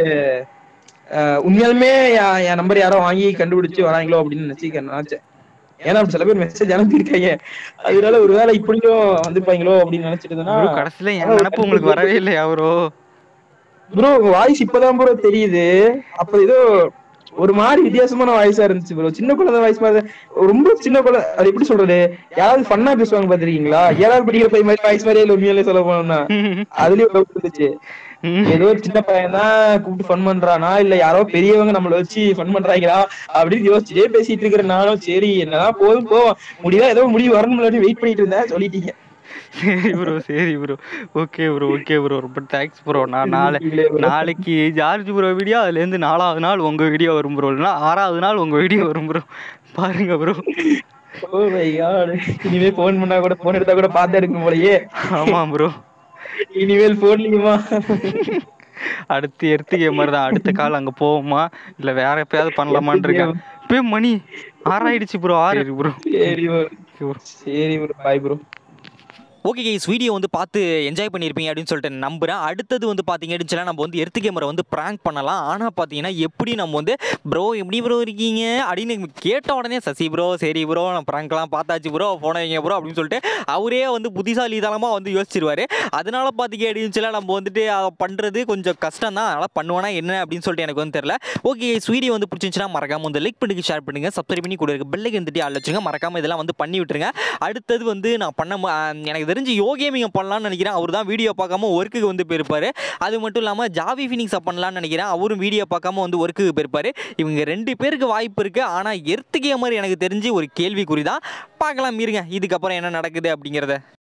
அஹ், உண்மையாலுமே என் என் நம்பர் யாரோ வாங்கி கண்டுபிடிச்சு வராங்களோ அப்படின்னு நினைச்சு நினைச்சேன். ஏன்னா அப்படி சில பேர் மெசேஜ் அனுப்பியிருக்காங்க, அதனால ஒருவேளை இப்படியும் வந்திருப்பாங்களோ அப்படின்னு நினைச்சிட்டு இருந்தேன்னா.
ப்ரோ கடைசியில் என் நினப்பு உங்களுக்கு வரவே இல்லையா ப்ரோ?
ப்ரோ உங்க வாய்ஸ் இப்பதான் ப்ரோ தெரியுது. அப்ப ஏதோ ஒரு மாதிரி வித்தியாசமான வாய்ஸா இருந்துச்சு ப்ரோ. சின்ன குழந்தை வாய்ஸ் மாதிரி, ரொம்ப சின்ன குழந்தை. அது எப்படி சொல்றது, யாராவது ஃபன்னா பேசுவாங்க பாத்திருக்கீங்களா? ஏழாவது படிக்கிற பையன் மாதிரி வாய்ஸ் மாதிரியே இல்லை உண்மையிலே சொல்ல போனோம்னா. அதுலயும் ஒரு doubt இருந்துச்சு. ஏதோ ஒரு சின்ன பையன் தான் கூப்பிட்டு ஃபன் பண்றானா இல்ல யாரோ பெரியவங்க நம்மள வச்சு ஃபன் பண்றாங்களா அப்படின்னு யோசிச்சுட்டே பேசிட்டு இருக்கிறேன் நானும். சரி என்னதான் போதும் போ, முடிவா ஏதோ முடிவு வரணும் வெயிட் பண்ணிட்டு இருந்தேன். சொல்லிட்டீங்க.
சரி ப்ரோ சரி bro, okay bro okay bro, ரொம்ப தேங்க்ஸ் ப்ரோ. நான் நாளை நாளைக்கு ஜார்ஜ் ப்ரோ வீடியோ, அதுலேருந்து நாலாவது நாள் உங்கள் வீடியோ வரும் ப்ரோ, இல்லைனா ஆறாவது நாள் உங்கள் வீடியோ வரும் ப்ரோ. பாருங்க ப்ரோ.
ஓ மை காட், இனிமே போன் பண்ணா கூட போன் எடுத்தா கூட பார்த்தே எடுக்கணும் போலயே.
ஆமாம் ப்ரோ.
இனிமேல் போன்லயுமா?
அடுத்து எடுத்து கேமர் தான். அடுத்த கால் அங்கே போவோமா இல்லை வேற எப்பயாவது பண்ணலாமான்னு இருக்கேன். இப்போ மணி ஆறாயிடுச்சு ப்ரோ, ஆறு இருக்கு ப்ரோ.
சரி ப்ரோ, சரி bro, bye bro.
Okay guys, video வந்து பார்த்து என்ஜாய் பண்ணியிருப்பீங்க அப்படின்னு சொல்லிட்டு நம்புறேன். அடுத்தது வந்து பார்த்தீங்க அப்படின்னு நம்ம வந்து எர்த் கேமரை வந்து ப்ராங்க் பண்ணலாம். ஆனால் பார்த்தீங்கன்னா எப்படி நம்ம வந்து ப்ரோ எப்படி ப்ரோ இருக்கீங்க அப்படின்னு கேட்ட உடனே சசி ப்ரோ சரி ப்ரோ நான் ப்ராங்க்லாம் பார்த்தாச்சு ப்ரோ ஃபோனை வைங்க ப்ரோ அப்படின்னு சொல்லிட்டு அவரே வந்து புத்திசாலித்தனமாக வந்து யோசிச்சிருவார். அதனால பார்த்தீங்க அப்படின்னு நம்ம வந்துட்டு பண்ணுறது கொஞ்சம் கஷ்டம் தான். அதனால் பண்ணுவானா என்ன அப்படின்னு சொல்லிட்டு எனக்கு வந்து தெரியல. ஓகே கைஸ், வீடியோ வந்து பிடிச்சிருந்துச்சுன்னா மறக்காம வந்து லைக் பண்ணி ஷேர் பண்ணுங்க, சப்ஸ்கிரைப் பண்ணி கூட இருக்க பெல்லைக்கு வந்துட்டு ஆள் வச்சுங்க. மறக்காம இதெல்லாம் வந்து பண்ணி விட்டுருங்க. அடுத்தது வந்து நான் பண்ண எனக்கு தெரிஞ்சு யோகேமிங்க பண்ணலாம்னு நினைக்கிறேன். அவர் தான் வீடியோ பார்க்காம ஒர்க்குக்கு வந்து போயிருப்பாரு. அது மட்டும் இல்லாமல் ஜாவி ஃபினிக்ஸை பண்ணலாம்னு நினைக்கிறேன். அவரும் வீடியோ பார்க்காம வந்து ஒர்க்குக்கு போயிருப்பாரு. இவங்க ரெண்டு பேருக்கு வாய்ப்பு இருக்கு. ஆனால் எர்த் கேமர் எனக்கு தெரிஞ்சு ஒரு கேள்விக்குறி தான். பார்க்கலாம் இருங்க இதுக்கப்புறம் என்ன நடக்குது அப்படிங்கிறத.